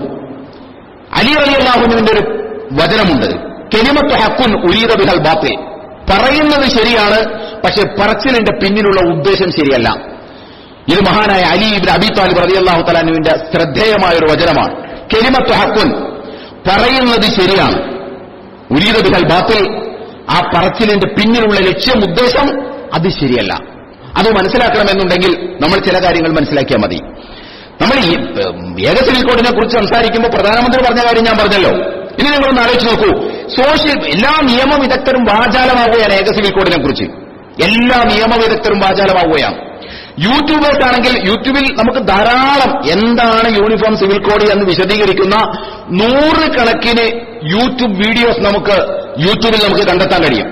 അലി റളിയല്ലാഹു അൻഹുവിന്റെ ഒരു വചനമുണ്ട്, കലിമത്തു ഹഖ്ഖുൻ ഉരീദ ബിഹൽ ബാത്തിൽ. പറയുന്നത് ശരിയാണ്, പക്ഷെ പറച്ചിലിന്റെ പിന്നിലുള്ള ഉദ്ദേശം ശരിയല്ല. ഇത് മഹാനായ അലി ഇബ്നു അബീ ത്വാലിബ് റളിയല്ലാഹു തആല അൻഹുവിന്റെ ശ്രദ്ധേയമായ ഒരു വചനമാണ്. കലിമത്തു ഹഖ്ഖുൻ, പറയുന്നത് ശരിയാണ്, ഉരീദ ബിഹൽ ബാത്തിൽ, ആ പറച്ചിലിന്റെ പിന്നിലുള്ള ലക്ഷ്യം ഉദ്ദേശം അത് ശരിയല്ല. അത് മനസ്സിലാക്കണമെന്നുണ്ടെങ്കിൽ നമ്മൾ ചില കാര്യങ്ങൾ മനസ്സിലാക്കിയാൽ മതി. നമ്മൾ ഈ ഏക സിവിൽ കോഡിനെ കുറിച്ച് സംസാരിക്കുമ്പോൾ പ്രധാനമന്ത്രി പറഞ്ഞ കാര്യം ഞാൻ പറഞ്ഞല്ലോ. ഇനി നിങ്ങളൊന്ന് ആലോചിച്ച് നോക്കൂ. സോഷ്യൽ എല്ലാ നിയമ വിദഗ്ധരും വാചാലമാവുകയാണ് ഏക സിവിൽ കോഡിനെ കുറിച്ച്. എല്ലാ നിയമ വിദഗ്ധരും വാചാലമാവുകയാണ്. യൂട്യൂബേഴ്സ് ആണെങ്കിൽ യൂട്യൂബിൽ നമുക്ക് ധാരാളം എന്താണ് യൂണിഫോം സിവിൽ കോഡ് എന്ന് വിശദീകരിക്കുന്ന നൂറുകണക്കിന് യൂട്യൂബ് വീഡിയോസ് നമുക്ക് യൂട്യൂബിൽ നമുക്ക് കണ്ടെത്താൻ കഴിയും.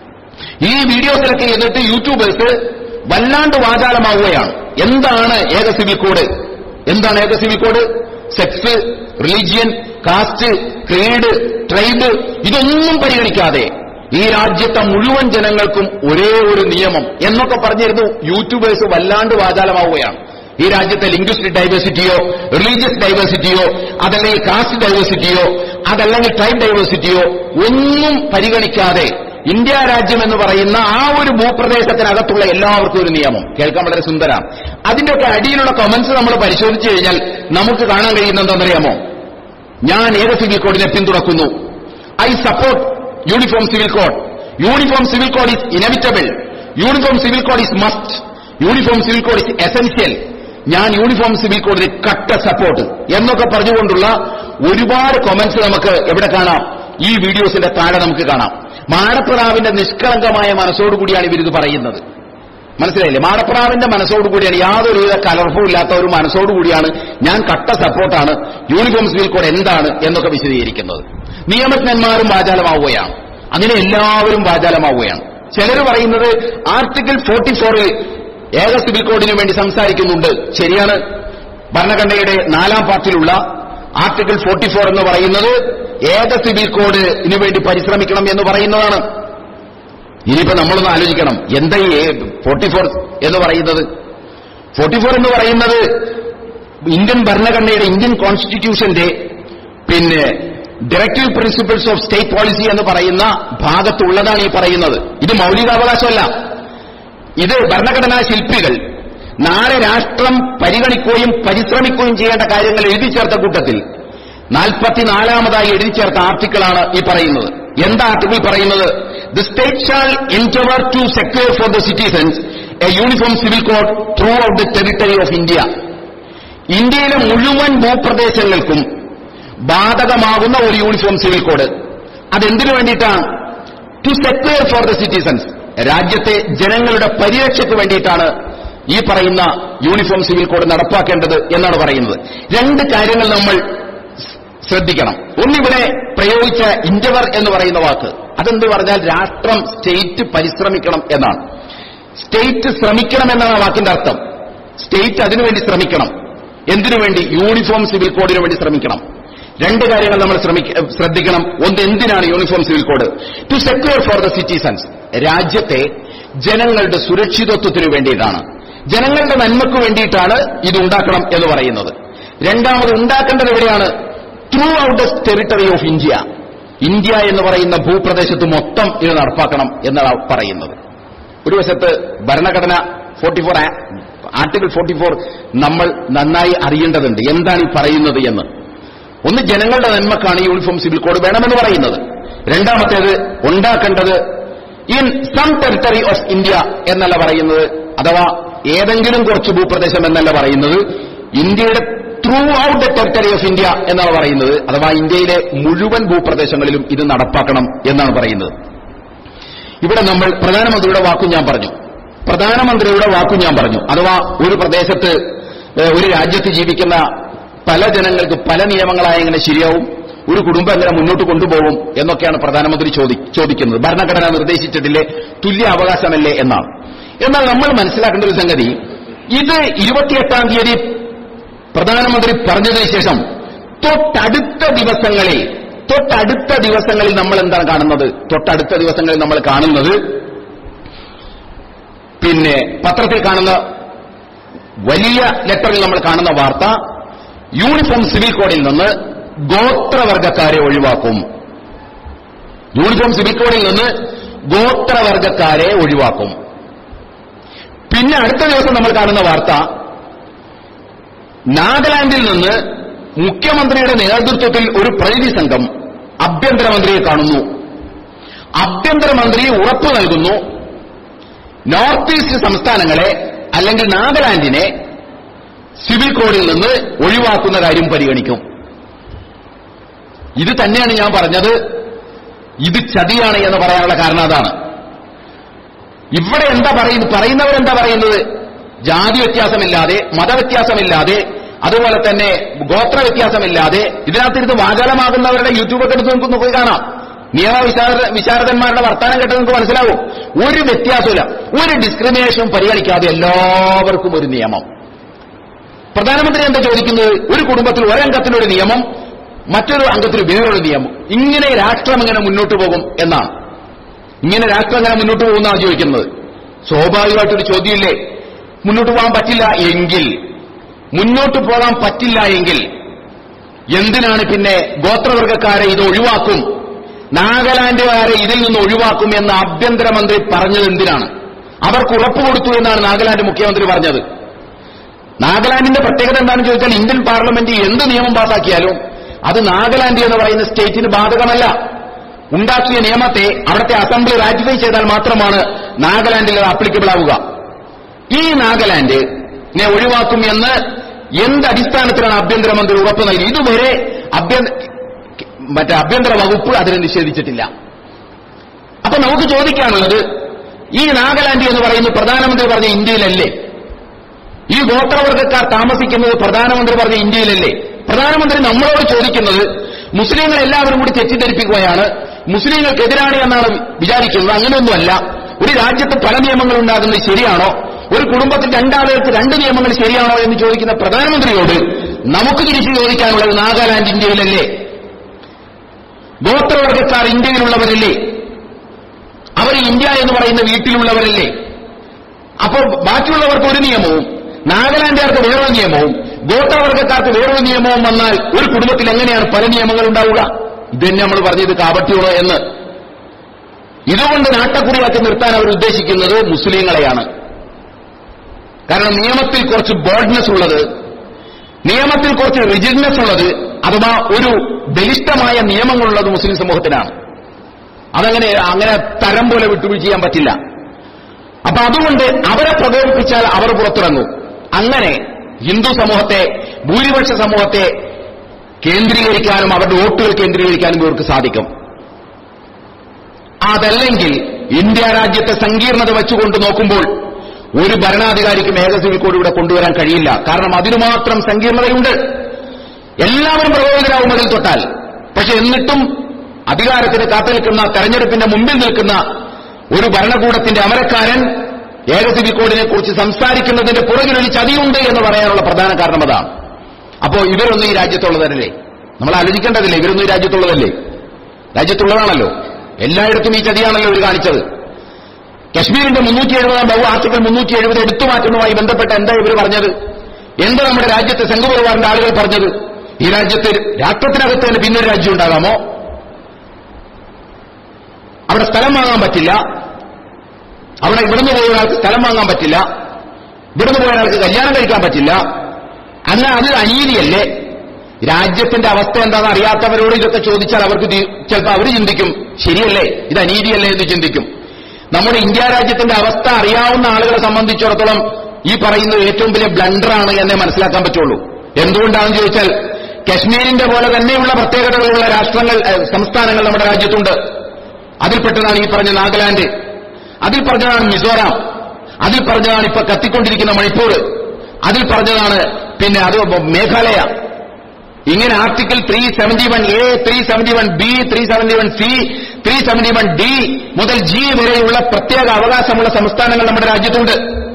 ഈ വീഡിയോസിലൊക്കെ എന്നിട്ട് യൂട്യൂബേഴ്സ് വല്ലാണ്ട് വാചാലമാവുകയാണ്. എന്താണ് ഏക സിവിൽ കോഡ്? എന്താണ് ഏക civil code? Sex, religion, caste, creed, tribe ഇതൊന്നും പരിഗണിക്കാതെ ഈ രാജ്യത്തെ മുഴുവൻ ജനങ്ങൾക്കും ഒരേ ഒരു നിയമം എന്നൊക്കെ പറഞ്ഞിരുന്നു യൂട്യൂബേഴ്സ് വല്ലാണ്ട് വാചാലമാവുകയാണ്. ഈ രാജ്യത്തെ ലിംഗ്വിസ്റ്റിക് ഡൈവേഴ്സിറ്റിയോ റിലീജിയസ് ഡൈവേഴ്സിറ്റിയോ അതല്ലെങ്കിൽ കാസ്റ്റ് ഡൈവേഴ്സിറ്റിയോ അതല്ലെങ്കിൽ ട്രൈബ് ഡൈവേഴ്സിറ്റിയോ ഒന്നും പരിഗണിക്കാതെ ഇന്ത്യ രാജ്യം എന്ന് പറയുന്ന ആ ഒരു ഭൂപ്രദേശത്തിനകത്തുള്ള എല്ലാവർക്കും ഒരു നിയമം. കേൾക്കാൻ വളരെ സുന്ദരം. അതിന്റെയൊക്കെ അടിയിലുള്ള കമന്റ്സ് നമ്മൾ പരിശോധിച്ചു കഴിഞ്ഞാൽ നമുക്ക് കാണാൻ കഴിയുന്ന എന്താണെന്നറിയാമോ? ഞാൻ ഏക സിവിൽ കോഡിനെ പിന്തുണക്കുന്നു. I support uniform civil code. Uniform civil code is inevitable. Uniform civil code is must. Uniform civil code is essential. ഞാൻ യൂണിഫോം സിവിൽ കോഡിന് കട്ട സപ്പോർട്ട് എന്നൊക്കെ പറഞ്ഞുകൊണ്ടുള്ള ഒരുപാട് കമന്റ്സ് നമുക്ക് എവിടെ കാണാം? ഈ വീഡിയോസിന്റെ താഴെ നമുക്ക് കാണാം. മാടപ്രാവിന്റെ നിഷ്കളങ്കമായ മനസ്സോടുകൂടിയാണ് ഇവരിത് പറയുന്നത്. മനസ്സിലായില്ലേ? മാടപ്രാവിന്റെ മനസ്സോടുകൂടിയാണ്, യാതൊരുവിധ കലർപ്പും ഇല്ലാത്ത ഒരു മനസ്സോടുകൂടിയാണ് ഞാൻ കട്ട സപ്പോർട്ടാണ്, യൂണിഫോം സിവിൽ കോഡ് എന്താണ് എന്നൊക്കെ വിശദീകരിക്കുന്നത്. നിയമജ്ഞന്മാരും വാചാലമാവുകയാണ്. അങ്ങനെ എല്ലാവരും വാചാലമാവുകയാണ്. ചിലർ പറയുന്നത് ആർട്ടിക്കിൾ ഫോർട്ടി ഫോറിൽ ഏക സിവിൽ കോഡിന് വേണ്ടി സംസാരിക്കുന്നുണ്ട്. ശരിയാണ്. ഭരണഘടനയുടെ നാലാം പാർട്ടിലുള്ള ആർട്ടിക്കിൾ ഫോർട്ടി ഫോർ എന്ന് പറയുന്നത് ഏക സിവിൽ കോഡിന് വേണ്ടി പരിശ്രമിക്കണം എന്ന് പറയുന്നതാണ്. ഇനിയിപ്പോ നമ്മളൊന്ന് ആലോചിക്കണം, എന്താ ഈ ഫോർട്ടി ഫോർ എന്ന് പറയുന്നത്? ഫോർട്ടി ഫോർ എന്ന് പറയുന്നത് ഇന്ത്യൻ ഭരണഘടനയുടെ, ഇന്ത്യൻ കോൺസ്റ്റിറ്റ്യൂഷന്റെ പിന്നെ directive principles of state policy എന്ന് പറയുന്ന ഭാഗത്തുള്ളതാണ് ഈ പറയുന്നത്. ഇത് മൌലികാവകാശമല്ല. ഇത് ഭരണഘടനാ ശില്പികൾ നാളെ രാഷ്ട്രം പരിഗണിക്കുകയും പരിശ്രമിക്കുകയും ചെയ്യേണ്ട കാര്യങ്ങൾ എഴുതി ചേർത്ത കൂട്ടത്തിൽ നാൽപ്പത്തിനാലാമതായി എഴുതി ചേർത്ത ആർട്ടിക്കിളാണ് ഈ പറയുന്നത്. എന്താ ആർട്ടിക്കിൾ പറയുന്നത്? The state shall endeavour to secure for the citizens a uniform civil code throughout the territory of India. ഇന്ത്യയിലെ മുഴുവൻ ഭൂപ്രദേശങ്ങൾക്കും ബാധകമാകുന്ന ഒരു യൂണിഫോം സിവിൽ കോഡ്. അതെന്തിനു വേണ്ടിയിട്ടാണ്? To secure for the citizens, രാജ്യത്തെ ജനങ്ങളുടെ പരിരക്ഷയ്ക്ക് വേണ്ടിയിട്ടാണ് ഈ പറയുന്ന യൂണിഫോം സിവിൽ കോഡ് നടപ്പാക്കേണ്ടത് എന്നാണ് പറയുന്നത്. രണ്ട് കാര്യങ്ങൾ നമ്മൾ ശ്രദ്ധിക്കണം. ഒന്നിവിടെ പ്രയോഗിച്ച ഇൻഡവർ എന്ന് പറയുന്ന വാക്ക്, അതെന്ത് പറഞ്ഞാൽ രാഷ്ട്രം, സ്റ്റേറ്റ് പരിശ്രമിക്കണം എന്നാണ്. സ്റ്റേറ്റ് ശ്രമിക്കണം എന്നാണ് ആ വാക്കിന്റെ അർത്ഥം. സ്റ്റേറ്റ് അതിനുവേണ്ടി ശ്രമിക്കണം. എന്തിനു വേണ്ടി? യൂണിഫോം സിവിൽ കോഡിന് വേണ്ടി ശ്രമിക്കണം. രണ്ട് കാര്യങ്ങൾ നമ്മൾ ശ്രദ്ധിക്കണം. ഒന്ന്, എന്തിനാണ് uniform civil code? To secure for the citizens, രാജ്യത്തെ ജനങ്ങളുടെ സുരക്ഷിതത്വത്തിന് വേണ്ടിയിട്ടാണ്, ജനങ്ങളുടെ നന്മയ്ക്ക് വേണ്ടിയിട്ടാണ് ഇത് ഉണ്ടാക്കണം എന്ന് പറയുന്നത്. രണ്ടാമത്, ഉണ്ടാക്കേണ്ടത് എവിടെയാണ്? Throughout the territory of India, India എന്ന് പറയുന്ന ഭൂപ്രദേശത്ത് മൊത്തം ഇത് നടപ്പാക്കണം എന്നാണ് പറയുന്നത്. ഒരു വശത്ത് ഭരണഘടന forty four article forty four നമ്മൾ നന്നായി അറിയേണ്ടതുണ്ട്, എന്താണ് ഈ പറയുന്നത് എന്ന്. ഒന്ന്, ജനങ്ങളുടെ നന്മക്കാണ് യൂണിഫോം സിവിൽ കോഡ് വേണമെന്ന് പറയുന്നത്. രണ്ടാമത്തേത്, ഉണ്ടാക്കേണ്ടത് in some territory of India എന്നല്ല പറയുന്നത്, അഥവാ ഏതെങ്കിലും കുറച്ച് ഭൂപ്രദേശം എന്നല്ല പറയുന്നത്, ഇന്ത്യയുടെ throughout the territory of India എന്നാണ് പറയുന്നത്, അഥവാ ഇന്ത്യയിലെ മുഴുവൻ ഭൂപ്രദേശങ്ങളിലും ഇത് നടപ്പാക്കണം എന്നാണ് പറയുന്നത്. ഇവിടെ നമ്മൾ പ്രധാനമന്ത്രിയുടെ വാക്കും ഞാൻ പറഞ്ഞു പ്രധാനമന്ത്രിയുടെ വാക്കും ഞാൻ പറഞ്ഞു അഥവാ ഒരു പ്രദേശത്ത്, ഒരു രാജ്യത്ത് ജീവിക്കുന്ന പല ജനങ്ങൾക്ക് പല നിയമങ്ങളായ എങ്ങനെ ശരിയാവും, ഒരു കുടുംബം എങ്ങനെ മുന്നോട്ട് കൊണ്ടുപോകും എന്നൊക്കെയാണ് പ്രധാനമന്ത്രി ചോദിക്കുന്നത്. ഭരണഘടന നിർദ്ദേശിച്ചിട്ടില്ലേ, തുല്യ അവകാശമല്ലേ എന്നാണ്. എന്നാൽ നമ്മൾ മനസ്സിലാക്കേണ്ട ഒരു സംഗതി, ഇത് ഇരുപത്തിയെട്ടാം തീയതി പ്രധാനമന്ത്രി പറഞ്ഞതിന് ശേഷം തൊട്ടടുത്ത ദിവസങ്ങളിൽ തൊട്ടടുത്ത ദിവസങ്ങളിൽ നമ്മൾ എന്താണ് കാണുന്നത്? തൊട്ടടുത്ത ദിവസങ്ങളിൽ നമ്മൾ കാണുന്നത് പിന്നെ പത്രത്തിൽ കാണുന്ന വലിയ ലെറ്ററിൽ നമ്മൾ കാണുന്ന വാർത്ത, യൂണിഫോം സിവിൽ കോഡിൽ നിന്ന് ഗോത്രവർഗക്കാരെ ഒഴിവാക്കും. യൂണിഫോം സിവിൽ കോഡിൽ നിന്ന് ഗോത്രവർഗക്കാരെ ഒഴിവാക്കും. പിന്നെ അടുത്ത ദിവസം നമ്മൾ കാണുന്ന വാർത്ത, നാഗാലാൻഡിൽ നിന്ന് മുഖ്യമന്ത്രിയുടെ നേതൃത്വത്തിൽ ഒരു പ്രതിനിധി സംഘം ആഭ്യന്തരമന്ത്രിയെ കാണുന്നു. ആഭ്യന്തരമന്ത്രി ഉറപ്പു നൽകുന്നു, നോർത്ത് ഈസ്റ്റ് സംസ്ഥാനങ്ങളെ അല്ലെങ്കിൽ നാഗാലാൻഡിനെ സിവിൽ കോഡിൽ നിന്ന് ഒഴിവാക്കുന്ന കാര്യം പരിഗണിക്കും. ഇത് തന്നെയാണ് ഞാൻ പറഞ്ഞത്, ഇത് ചതിയാണ് എന്ന് പറയാനുള്ള കാരണം അതാണ്. ഇവിടെ എന്താ പറയുന്നത്? പറയുന്നവരെന്താ പറയുന്നത്? ജാതി വ്യത്യാസമില്ലാതെ, മതവ്യത്യാസമില്ലാതെ, അതുപോലെ തന്നെ ഗോത്ര വ്യത്യാസമില്ലാതെ ഇതിനകത്തിരുന്ന് വാചാലമാകുന്നവരുടെ യൂട്യൂബൊക്കെ എടുത്ത് നമുക്ക് നോക്കി കാണാം. നിയമ വിശാരദ വിശാരദന്മാരുടെ വർത്താനം കേട്ട് നിങ്ങൾക്ക് മനസ്സിലാവും. ഒരു വ്യത്യാസമില്ല, ഒരു ഡിസ്ക്രിമിനേഷനും പരിഗണിക്കാതെ എല്ലാവർക്കും ഒരു നിയമം. പ്രധാനമന്ത്രി എന്താ ചോദിക്കുന്നത്? ഒരു കുടുംബത്തിൽ ഒരംഗത്തിനൊരു നിയമം, മറ്റൊരു അംഗത്തിന് വേറൊരു നിയമം. ഇങ്ങനെ രാഷ്ട്രം എങ്ങനെ മുന്നോട്ട് പോകും എന്നാണ്. ഇങ്ങനെ രാഷ്ട്രം എങ്ങനെ മുന്നോട്ട് പോകുന്നതാണ് ചോദിക്കുന്നത്. സ്വാഭാവികമായിട്ടൊരു ചോദ്യമില്ലേ? മുന്നോട്ട് പോകാൻ പറ്റില്ല എങ്കിൽ, മുന്നോട്ട് പോകാൻ പറ്റില്ല എങ്കിൽ എന്തിനാണ് പിന്നെ ഗോത്രവർഗക്കാരെ ഇത് ഒഴിവാക്കും, നാഗാലാൻഡുകാരെ ഇതിൽ നിന്ന് ഒഴിവാക്കും എന്ന് ആഭ്യന്തരമന്ത്രി പറഞ്ഞത് എന്തിനാണ്? അവർക്ക് ഉറപ്പ് കൊടുത്തു എന്നാണ് നാഗാലാൻഡ് മുഖ്യമന്ത്രി പറഞ്ഞത്. നാഗാലാൻഡിന്റെ പ്രത്യേകത എന്താണെന്ന് ചോദിച്ചാൽ, ഇന്ത്യൻ പാർലമെന്റ് എന്ത് നിയമം പാസാക്കിയാലും അത് നാഗാലാൻഡ് എന്ന് പറയുന്ന സ്റ്റേറ്റിന് ബാധകമല്ല. ഉണ്ടാക്കിയ നിയമത്തെ അവിടുത്തെ അസംബ്ലി റാറ്റിഫൈ ചെയ്താൽ മാത്രമാണ് നാഗാലാൻഡിൽ അത് ആപ്ലിക്കബിൾ ആവുക. ഈ നാഗാലാൻഡിനെ ഒഴിവാക്കും എന്ന് എന്ത് അടിസ്ഥാനത്തിലാണ് ആഭ്യന്തരമന്ത്രി ഉറപ്പ് നൽകി? ഇതുവരെ മറ്റേ ആഭ്യന്തര വകുപ്പ് അതിനെ നിഷേധിച്ചിട്ടില്ല. അപ്പൊ നമുക്ക് ചോദിക്കാനുള്ളത്, ഈ നാഗാലാൻഡ് എന്ന് പറയുന്നത് പ്രധാനമന്ത്രി പറഞ്ഞ ഇന്ത്യയിലല്ലേ? ഈ ഗോത്രവർഗക്കാർ താമസിക്കുന്നത് പ്രധാനമന്ത്രി പറഞ്ഞ ഇന്ത്യയിലല്ലേ? പ്രധാനമന്ത്രി നമ്മളോട് ചോദിക്കുന്നത്, മുസ്ലിങ്ങൾ എല്ലാവരും കൂടി തെറ്റിദ്ധരിപ്പിക്കുകയാണ്, മുസ്ലിങ്ങൾക്കെതിരാണ് എന്നാണ് വിചാരിക്കുന്നത്. അങ്ങനെയൊന്നുമല്ല. ഒരു രാജ്യത്ത് പല നിയമങ്ങൾ ഉണ്ടാകുന്നത് ശരിയാണോ? ഒരു കുടുംബത്തിൽ രണ്ടാളുകൾക്ക് രണ്ട് നിയമങ്ങൾ ശരിയാണോ എന്ന് ചോദിക്കുന്ന പ്രധാനമന്ത്രിയോട് നമുക്ക് തിരിച്ചു ചോദിക്കാനുള്ളത്, നാഗാലാൻഡ് ഇന്ത്യയിലല്ലേ? ഗോത്രവർഗക്കാർ ഇന്ത്യയിലുള്ളവരല്ലേ? അവർ ഇന്ത്യ എന്ന് പറയുന്ന വീട്ടിലുള്ളവരല്ലേ? അപ്പോൾ ബാക്കിയുള്ളവർക്ക് ഒരു നിയമവും നാഗാലാൻഡുകാർക്ക് വേറൊരു നിയമവും ഗോത്രവർഗക്കാർക്ക് വേറൊരു നിയമവും വന്നാൽ ഒരു കുടുംബത്തിൽ എങ്ങനെയാണ് പല നിയമങ്ങൾ ഉണ്ടാവുക? ഇത് തന്നെ നമ്മൾ പറഞ്ഞത് കാപട്യമാണോ എന്ന്. ഇതുകൊണ്ട് നാട്ടക്കുറിയാക്കി നിർത്താൻ അവർ ഉദ്ദേശിക്കുന്നത് മുസ്ലിങ്ങളെയാണ്. കാരണം നിയമത്തിൽ കുറച്ച് ബോൾഡ്നെസ് ഉള്ളത്, നിയമത്തിൽ കുറച്ച് റിജിഡ്നെസ് ഉള്ളത്, അഥവാ ഒരു ബലിഷ്ഠമായ നിയമങ്ങളുള്ളത് മുസ്ലിം സമൂഹത്തിനാണ്. അതങ്ങനെ അങ്ങനെ തരം പോലെ വിട്ടുവീഴ്ച ചെയ്യാൻ പറ്റില്ല. അപ്പൊ അതുകൊണ്ട് അവരെ പ്രകോപിപ്പിച്ചാൽ അവർ പുറത്തിറങ്ങും. അങ്ങനെ ഹിന്ദു സമൂഹത്തെ, ഭൂരിപക്ഷ സമൂഹത്തെ കേന്ദ്രീകരിക്കാനും അവരുടെ വോട്ടുകൾ കേന്ദ്രീകരിക്കാനും ഇവർക്ക് സാധിക്കും. അതല്ലെങ്കിൽ ഇന്ത്യ രാജ്യത്തെ സങ്കീർണത വെച്ചുകൊണ്ട് നോക്കുമ്പോൾ ഒരു ഭരണാധികാരിക്കും ഏക സിവിൽ കോഡ് ഇവിടെ കൊണ്ടുവരാൻ കഴിയില്ല. കാരണം അതിനു മാത്രം സങ്കീർണതയുണ്ട്. എല്ലാവരും പ്രകോപിതരാകും അതിൽ തൊട്ടാൽ. പക്ഷെ എന്നിട്ടും അധികാരത്തിന് കാത്തു നിൽക്കുന്ന, തെരഞ്ഞെടുപ്പിന്റെ മുമ്പിൽ നിൽക്കുന്ന ഒരു ഭരണകൂടത്തിന്റെ അമരക്കാരൻ ഏക സിവിൽ കോഡിനെ കുറിച്ച് സംസാരിക്കുന്നതിന്റെ പുറകിലൊരു ചതിയുണ്ട് എന്ന് പറയാനുള്ള പ്രധാന കാരണം അതാണ്. അപ്പോ ഇവരൊന്നും ഈ രാജ്യത്തുള്ളതല്ലേ? നമ്മൾ ആലോചിക്കേണ്ടതില്ലേ? ഇവരൊന്നും ഈ രാജ്യത്തുള്ളതല്ലേ? രാജ്യത്തുള്ളതാണല്ലോ. എല്ലായിടത്തും ഈ ചതിയാണല്ലോ ഇവർ കാണിച്ചത്. കശ്മീരിന്റെ മുന്നൂറ്റി എഴുപതാം ബഹു ആർട്ടിക്കിൾ മുന്നൂറ്റി എഴുപത് എടുത്തുമാറ്റുന്നതുമായി ബന്ധപ്പെട്ട് എന്താ ഇവർ പറഞ്ഞത്? എന്താ നമ്മുടെ രാജ്യത്തെ സംഘപരിവാറിന്റെ ആളുകൾ പറഞ്ഞത്? ഈ രാജ്യത്ത് രാഷ്ട്രത്തിനകത്ത് തന്നെ പിന്നൊരു രാജ്യം ഉണ്ടാകാമോ? അവിടെ സ്ഥലം വാങ്ങാൻ പറ്റില്ല. അവിടെ ഇവിടുന്ന് പോയ ഒരാൾക്ക് സ്ഥലം വാങ്ങാൻ പറ്റില്ല. ഇവിടുന്ന് പോയ ഒരാൾക്ക് കല്യാണം കഴിക്കാൻ പറ്റില്ല. അങ്ങനെ അത് അനീതിയല്ലേ? രാജ്യത്തിന്റെ അവസ്ഥ എന്താണെന്ന് അറിയാത്തവരോട് ഇതൊക്കെ ചോദിച്ചാൽ അവർക്ക് ചിലപ്പോൾ അവർ ചിന്തിക്കും, ശരിയല്ലേ, ഇത് അനീതിയല്ലേ എന്ന് ചിന്തിക്കും. നമ്മുടെ ഇന്ത്യ രാജ്യത്തിന്റെ അവസ്ഥ അറിയാവുന്ന ആളുകളെ സംബന്ധിച്ചിടത്തോളം ഈ പറയുന്നത് ഏറ്റവും വലിയ ബ്ലണ്ടറാണ് എന്നേ മനസ്സിലാക്കാൻ പറ്റുള്ളൂ. എന്തുകൊണ്ടാണെന്ന് ചോദിച്ചാൽ കശ്മീരിന്റെ പോലെ തന്നെയുള്ള പ്രത്യേകതകളുള്ള രാഷ്ട്രങ്ങൾ, സംസ്ഥാനങ്ങൾ നമ്മുടെ രാജ്യത്തുണ്ട്. അതിൽപ്പെട്ടതാണ് ഈ പറഞ്ഞ നാഗാലാൻഡ്, അതിൽ പറഞ്ഞതാണ് മിസോറാം, അതിൽ പറഞ്ഞതാണ് ഇപ്പൊ കത്തിക്കൊണ്ടിരിക്കുന്ന മണിപ്പൂർ, അതിൽ പറഞ്ഞതാണ് പിന്നെ അത് മേഘാലയ. ഇങ്ങനെ article three seventy one A, three seventy one B, three seventy one C, three seventy one D മുതൽ ജി വരെയുള്ള പ്രത്യേക അവകാശമുള്ള സംസ്ഥാനങ്ങൾ നമ്മുടെ രാജ്യത്തുണ്ട്.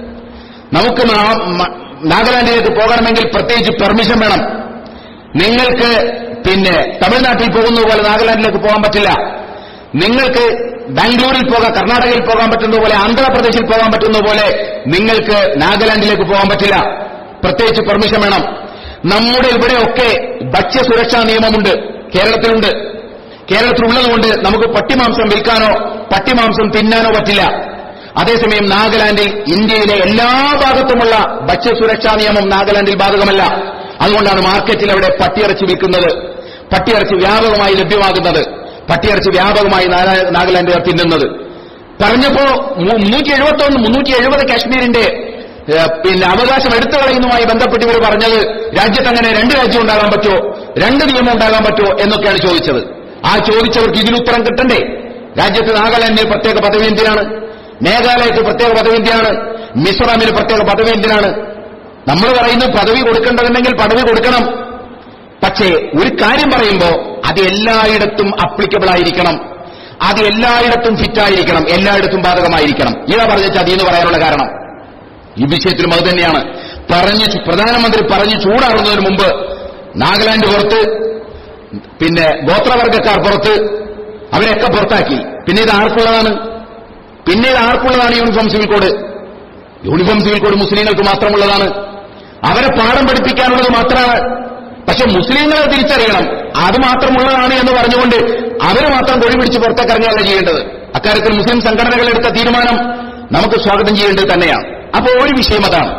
നമുക്ക് നാഗാലാൻഡിലേക്ക് പോകണമെങ്കിൽ പ്രത്യേകിച്ച് പെർമിഷൻ വേണം. നിങ്ങൾക്ക് പിന്നെ തമിഴ്നാട്ടിൽ പോകുന്ന പോലെ നാഗാലാൻഡിലേക്ക് പോകാൻ പറ്റില്ല. നിങ്ങൾക്ക് ബാംഗ്ലൂരിൽ പോകാം, കർണാടകയിൽ പോകാൻ പറ്റുന്ന പോലെ, ആന്ധ്രാപ്രദേശിൽ പോകാൻ പറ്റുന്ന പോലെ നിങ്ങൾക്ക് നാഗാലാൻഡിലേക്ക് പോകാൻ പറ്റില്ല. പ്രത്യേകിച്ച് പെർമിഷൻ വേണം. നമ്മുടെ ഇവിടെയൊക്കെ ഭക്ഷ്യസുരക്ഷാ നിയമമുണ്ട്, കേരളത്തിലുണ്ട്. കേരളത്തിലുള്ളതുകൊണ്ട് നമുക്ക് പട്ടിമാംസം വിൽക്കാനോ പട്ടിമാംസം തിന്നാനോ പറ്റില്ല. അതേസമയം നാഗാലാൻഡിൽ ഇന്ത്യയിലെ എല്ലാ ഭാഗത്തുമുള്ള ഭക്ഷ്യസുരക്ഷാ നിയമം നാഗാലാൻഡിൽ ബാധകമല്ല. അതുകൊണ്ടാണ് മാർക്കറ്റിൽ അവിടെ പട്ടിയിറച്ചി വിൽക്കുന്നത്, പട്ടിയിറച്ചി വ്യാപകമായി ലഭ്യമാകുന്നത്, പട്ടിയിറച്ചി വ്യാപകമായി നാഗാലാൻഡുകാർ തിന്നുന്നത്. പറഞ്ഞപ്പോ മുന്നൂറ്റി എഴുപത്തി ഒന്ന് മുന്നൂറ്റി എഴുപത് കാശ്മീരിന്റെ പിന്നെ അവകാശം എടുത്തു കളയുന്നതുമായി ബന്ധപ്പെട്ട് ഇവർ പറഞ്ഞത് രാജ്യത്ത് അങ്ങനെ രണ്ട് രാജ്യം ഉണ്ടാകാൻ പറ്റുമോ, രണ്ട് നിയമം ഉണ്ടാകാൻ പറ്റുമോ എന്നൊക്കെയാണ് ചോദിച്ചത്. ആ ചോദിച്ചവർക്ക് ഇതിനുത്തരം കിട്ടണ്ടേ? രാജ്യത്ത് നാഗാലാൻഡിന് പ്രത്യേക പദവി എന്തിനാണ്? മേഘാലയക്ക് പ്രത്യേക പദവി എന്തിനാണ്? മിസോറാമിന് പ്രത്യേക പദവി എന്തിനാണ്? നമ്മൾ പറയുന്നത് പദവി കൊടുക്കേണ്ടതുണ്ടെങ്കിൽ പദവി കൊടുക്കണം. പക്ഷേ ഒരു കാര്യം പറയുമ്പോൾ അത് എല്ലായിടത്തും അപ്ലിക്കബിൾ ആയിരിക്കണം, അത് എല്ലായിടത്തും ഫിറ്റായിരിക്കണം, എല്ലായിടത്തും ബാധകമായിരിക്കണം. ഇതാ പറഞ്ഞ ചതി എന്ന് പറയാനുള്ള കാരണം ഈ വിഷയത്തിലും അത് തന്നെയാണ്. പറഞ്ഞ് പ്രധാനമന്ത്രി പറഞ്ഞ് ചൂടാറുന്നതിന് മുമ്പ് നാഗാലാൻഡ് പുറത്ത്, പിന്നെ ഗോത്രവർഗക്കാർ പുറത്ത്, അവരെയൊക്കെ പുറത്താക്കി. പിന്നെ ഇത് ആർക്കുള്ളതാണ്? പിന്നെ ഇത് ആർക്കുള്ളതാണ് uniform civil code? Uniform civil code മുസ്ലിങ്ങൾക്ക് മാത്രമുള്ളതാണ്. അവരെ പാഠം പഠിപ്പിക്കാനുള്ളത് മാത്രമാണ്. പക്ഷെ മുസ്ലിങ്ങളെ തിരിച്ചറിയണം, അത് മാത്രമുള്ളതാണ് എന്ന് പറഞ്ഞുകൊണ്ട് അവര് മാത്രം കൊഴി പിടിച്ച് പുറത്തേക്ക് ഇറങ്ങുകയല്ല ചെയ്യേണ്ടത്. അക്കാര്യത്തിൽ മുസ്ലിം സംഘടനകൾ എടുത്ത തീരുമാനം നമുക്ക് സ്വാഗതം ചെയ്യേണ്ടത് തന്നെയാണ്. അപ്പോൾ ഒരു വിഷയം അതാണ്,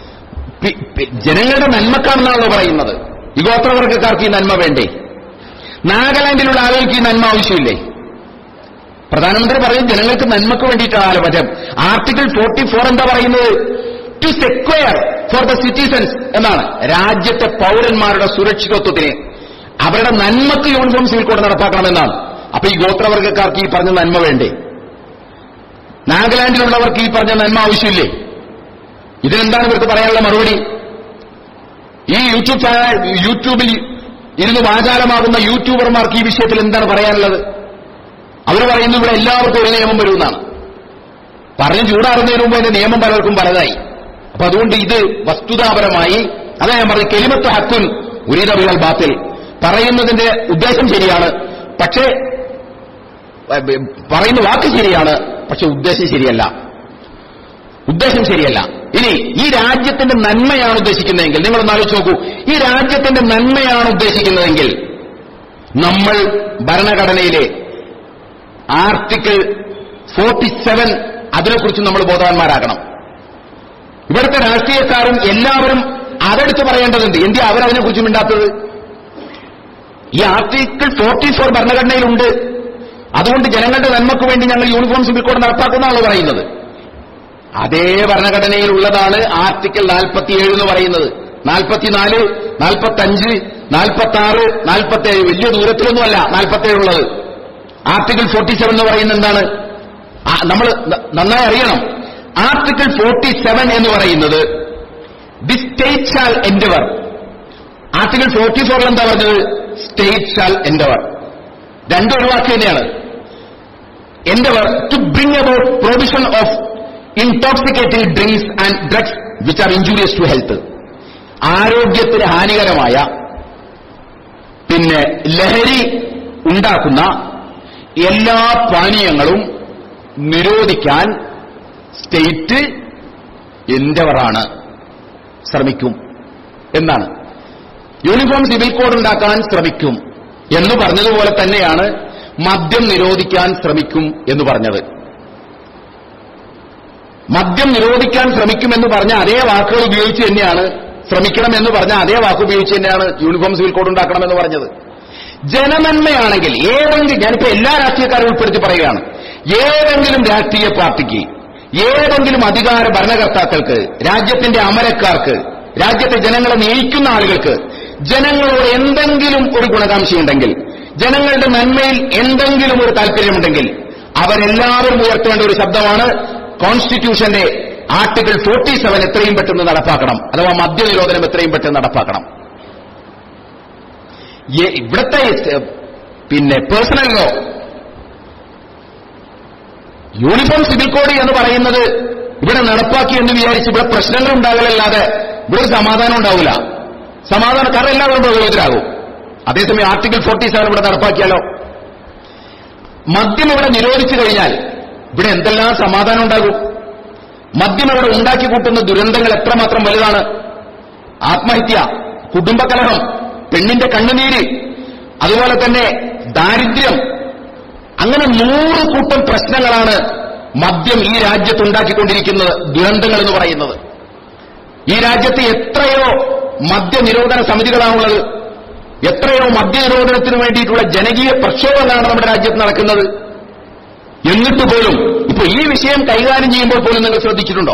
ജനങ്ങളുടെ നന്മക്കാണെന്നാണല്ലോ പറയുന്നത്. ഈ ഗോത്രവർഗക്കാർക്ക് ഈ നന്മ വേണ്ടേ? നാഗാലാൻഡിലുള്ള ആളുകൾക്ക് ഈ നന്മ ആവശ്യമില്ലേ? പ്രധാനമന്ത്രി പറയും ജനങ്ങൾക്ക് നന്മക്ക് വേണ്ടിയിട്ടാണ് പറ്റും. ആർട്ടിക്കിൾ ഫോർട്ടി ഫോർ എന്താ പറയുന്നത്? To secure for the citizens എന്നാണ്. രാജ്യത്തെ പൗരന്മാരുടെ സുരക്ഷിതത്വത്തിന്, അവരുടെ നന്മക്ക് യൂണിഫോം സിവിൽ കോഡ് നടപ്പാക്കണമെന്നാണ്. അപ്പൊ ഈ ഗോത്രവർഗക്കാർക്ക് ഈ പറഞ്ഞ നന്മ വേണ്ടേ? നാഗാലാൻഡിലുള്ളവർക്ക് ഈ പറഞ്ഞ നന്മ ആവശ്യമില്ലേ? ഇതിനെന്താണ് ഇവർക്ക് പറയാനുള്ള മറുപടി? ഈ യൂട്യൂബ് ചാനൽ യൂട്യൂബിൽ ഇരുന്ന് വാചാലമാകുന്ന യൂട്യൂബർമാർക്ക് ഈ വിഷയത്തിൽ എന്താണ് പറയാനുള്ളത്? അവർ പറയുന്നു ഇവിടെ എല്ലാവർക്കും ഒരു നിയമം വരുമെന്നാണ്. പറഞ്ഞ് ചൂടാറുന്നതിന് മുമ്പ് അതിന്റെ നിയമം പലർക്കും പലതായി. അപ്പൊ അതുകൊണ്ട് ഇത് വസ്തുതാപരമായി, അതാ ഞാൻ പറഞ്ഞ കെലിമത്ത് ഹക്കുൻ ഉരീദ ബിൽ ബാത്തിൽ, പറയുന്നതിന്റെ ഉദ്ദേശം ശരിയാണ്, പക്ഷേ പറയുന്ന വാക്ക് ശരിയാണ്, പക്ഷെ ഉദ്ദേശം ശരിയല്ല. ഉദ്ദേശം ശരിയല്ല. ഇനി ഈ രാജ്യത്തിന്റെ നന്മയാണ് ഉദ്ദേശിക്കുന്നതെങ്കിൽ, നിങ്ങളൊന്ന് ആലോചിച്ച് നോക്കൂ, ഈ രാജ്യത്തിന്റെ നന്മയാണ് ഉദ്ദേശിക്കുന്നതെങ്കിൽ നമ്മൾ ഭരണഘടനയിലെ ആർട്ടിക്കിൾ ഫോർട്ടി സെവൻ അതിനെക്കുറിച്ച് നമ്മൾ ബോധവാന്മാരാകണം. ഇവിടുത്തെ രാഷ്ട്രീയക്കാരും എല്ലാവരും അതെടുത്ത് പറയേണ്ടതുണ്ട്. എന്തിനാ അവരതിനെക്കുറിച്ച് മിണ്ടാത്തത്? ഈ ആർട്ടിക്കിൾ ഫോർട്ടി ഫോർ ഭരണഘടനയിലുണ്ട്. അതുകൊണ്ട് ജനങ്ങളുടെ നന്മയ്ക്ക് വേണ്ടി ഞങ്ങൾ യൂണിഫോം സിവിൽ കോഡ് നടപ്പാക്കുന്നതാണല്ലോ പറയുന്നത്. അതേ ഭരണഘടനയിലുള്ളതാണ് ആർട്ടിക്കിൾ നാൽപ്പത്തിയേഴ് എന്ന് പറയുന്നത്. നാൽപ്പത്തിനാല്, നാൽപ്പത്തഞ്ച്, നാൽപ്പത്തി ആറ്, നാൽപ്പത്തേഴ്, വലിയ ദൂരത്തിലൊന്നുമല്ല നാൽപ്പത്തേഴുള്ളത്. ആർട്ടിക്കിൾ ഫോർട്ടി സെവൻ എന്ന് പറയുന്നത് എന്താണ്? നമ്മൾ നന്നായി അറിയണം. ആർട്ടിക്കിൾ ഫോർട്ടി സെവൻ എന്ന് പറയുന്നത് the state shall endeavour. Article forty ഫോറിൽ എന്താ പറഞ്ഞത്? State shall endeavour. രണ്ടും ഒരു വാക്ക് തന്നെയാണ്. Endeavour to bring about provision of intoxicating drinks and drugs which are injurious to health. ആരോഗ്യത്തിന് ഹാനികരമായ പിന്നെ ലഹരി ഉണ്ടാക്കുന്ന എല്ലാ പാനീയങ്ങളും നിരോധിക്കാൻ സ്റ്റേറ്റ് എൻഡവറാണ്, ശ്രമിക്കും എന്നാണ്. യൂണിഫോം സിവിൽ കോഡ് ഉണ്ടാക്കാൻ ശ്രമിക്കും എന്ന് പറഞ്ഞതുപോലെ തന്നെയാണ് മദ്യം നിരോധിക്കാൻ ശ്രമിക്കും എന്ന് പറഞ്ഞത്. മദ്യം നിരോധിക്കാൻ ശ്രമിക്കുമെന്ന് പറഞ്ഞ അതേ വാക്കുകൾ ഉപയോഗിച്ച് തന്നെയാണ്, ശ്രമിക്കണം എന്ന് പറഞ്ഞ അതേ വാക്ക് ഉപയോഗിച്ച് തന്നെയാണ് യൂണിഫോം സിവിൽ കോഡ് ഉണ്ടാക്കണമെന്ന് പറഞ്ഞത്. ജനനന്മയാണെങ്കിൽ ഏതെങ്കിലും, ഞാനിപ്പോ എല്ലാ രാഷ്ട്രീയക്കാരും ഉൾപ്പെടുത്തി പറയുകയാണ്, ഏതെങ്കിലും രാഷ്ട്രീയ പാർട്ടിക്ക്, ഏതെങ്കിലും അധികാര ഭരണകർത്താക്കൾക്ക്, രാജ്യത്തിന്റെ അമരക്കാർക്ക്, രാജ്യത്തെ ജനങ്ങളെ നയിക്കുന്ന ആളുകൾക്ക് ജനങ്ങളോട് എന്തെങ്കിലും ഒരു ഗുണകാംക്ഷയുണ്ടെങ്കിൽ, ജനങ്ങളുടെ നന്മയിൽ എന്തെങ്കിലും ഒരു താല്പര്യമുണ്ടെങ്കിൽ അവരെല്ലാവരും ഉയർത്തേണ്ട ഒരു ശബ്ദമാണ് കോൺസ്റ്റിറ്റ്യൂഷന്റെ ആർട്ടിക്കിൾ ഫോർട്ടി സെവൻ എത്രയും പെട്ടെന്ന് നടപ്പാക്കണം, അഥവാ മദ്യനിരോധനം എത്രയും പെട്ടെന്ന് നടപ്പാക്കണം. ഇവിടുത്തെ പിന്നെ personal law, uniform civil code എന്ന് പറയുന്നത് ഇവിടെ നടപ്പാക്കി എന്ന് വിചാരിച്ച് ഇവിടെ പ്രശ്നങ്ങൾ ഉണ്ടാകലല്ലാതെ ഇവിടെ ഒരു സമാധാനം ഉണ്ടാവില്ല. സമാധാനം കാരണം എല്ലാവരും പ്രകോപനത്തിലാകും. അതേസമയം ആർട്ടിക്കിൾ ഫോർട്ടി സെവൻ ഇവിടെ നടപ്പാക്കിയാലോ, മദ്യം ഇവിടെ നിരോധിച്ചു കഴിഞ്ഞാൽ ഇവിടെ എന്തെല്ലാം സമാധാനം ഉണ്ടാകും. മദ്യം ഇവിടെ ഉണ്ടാക്കി കൂട്ടുന്ന ദുരന്തങ്ങൾ എത്രമാത്രം വലുതാണ്. ആത്മഹത്യ, കുടുംബകലഹം, പെണ്ണിന്റെ കണ്ണുനീര്, അതുപോലെ തന്നെ ദാരിദ്ര്യം, അങ്ങനെ നൂറ് കൂട്ടം പ്രശ്നങ്ങളാണ് മദ്യം ഈ രാജ്യത്ത് ഉണ്ടാക്കിക്കൊണ്ടിരിക്കുന്ന ദുരന്തങ്ങൾ എന്ന് പറയുന്നത്. ഈ രാജ്യത്ത് എത്രയോ മദ്യനിരോധന സമിതികളാണുള്ളത്, എത്രയോ മദ്യനിരോധനത്തിന് വേണ്ടിയിട്ടുള്ള ജനകീയ പ്രക്ഷോഭങ്ങളാണ് നമ്മുടെ രാജ്യത്ത് നടക്കുന്നത്. എന്നിട്ട് പോലും ഇപ്പൊ ഈ വിഷയം കൈകാര്യം ചെയ്യുമ്പോൾ പോലും നിങ്ങൾ ശ്രദ്ധിച്ചിട്ടുണ്ടോ?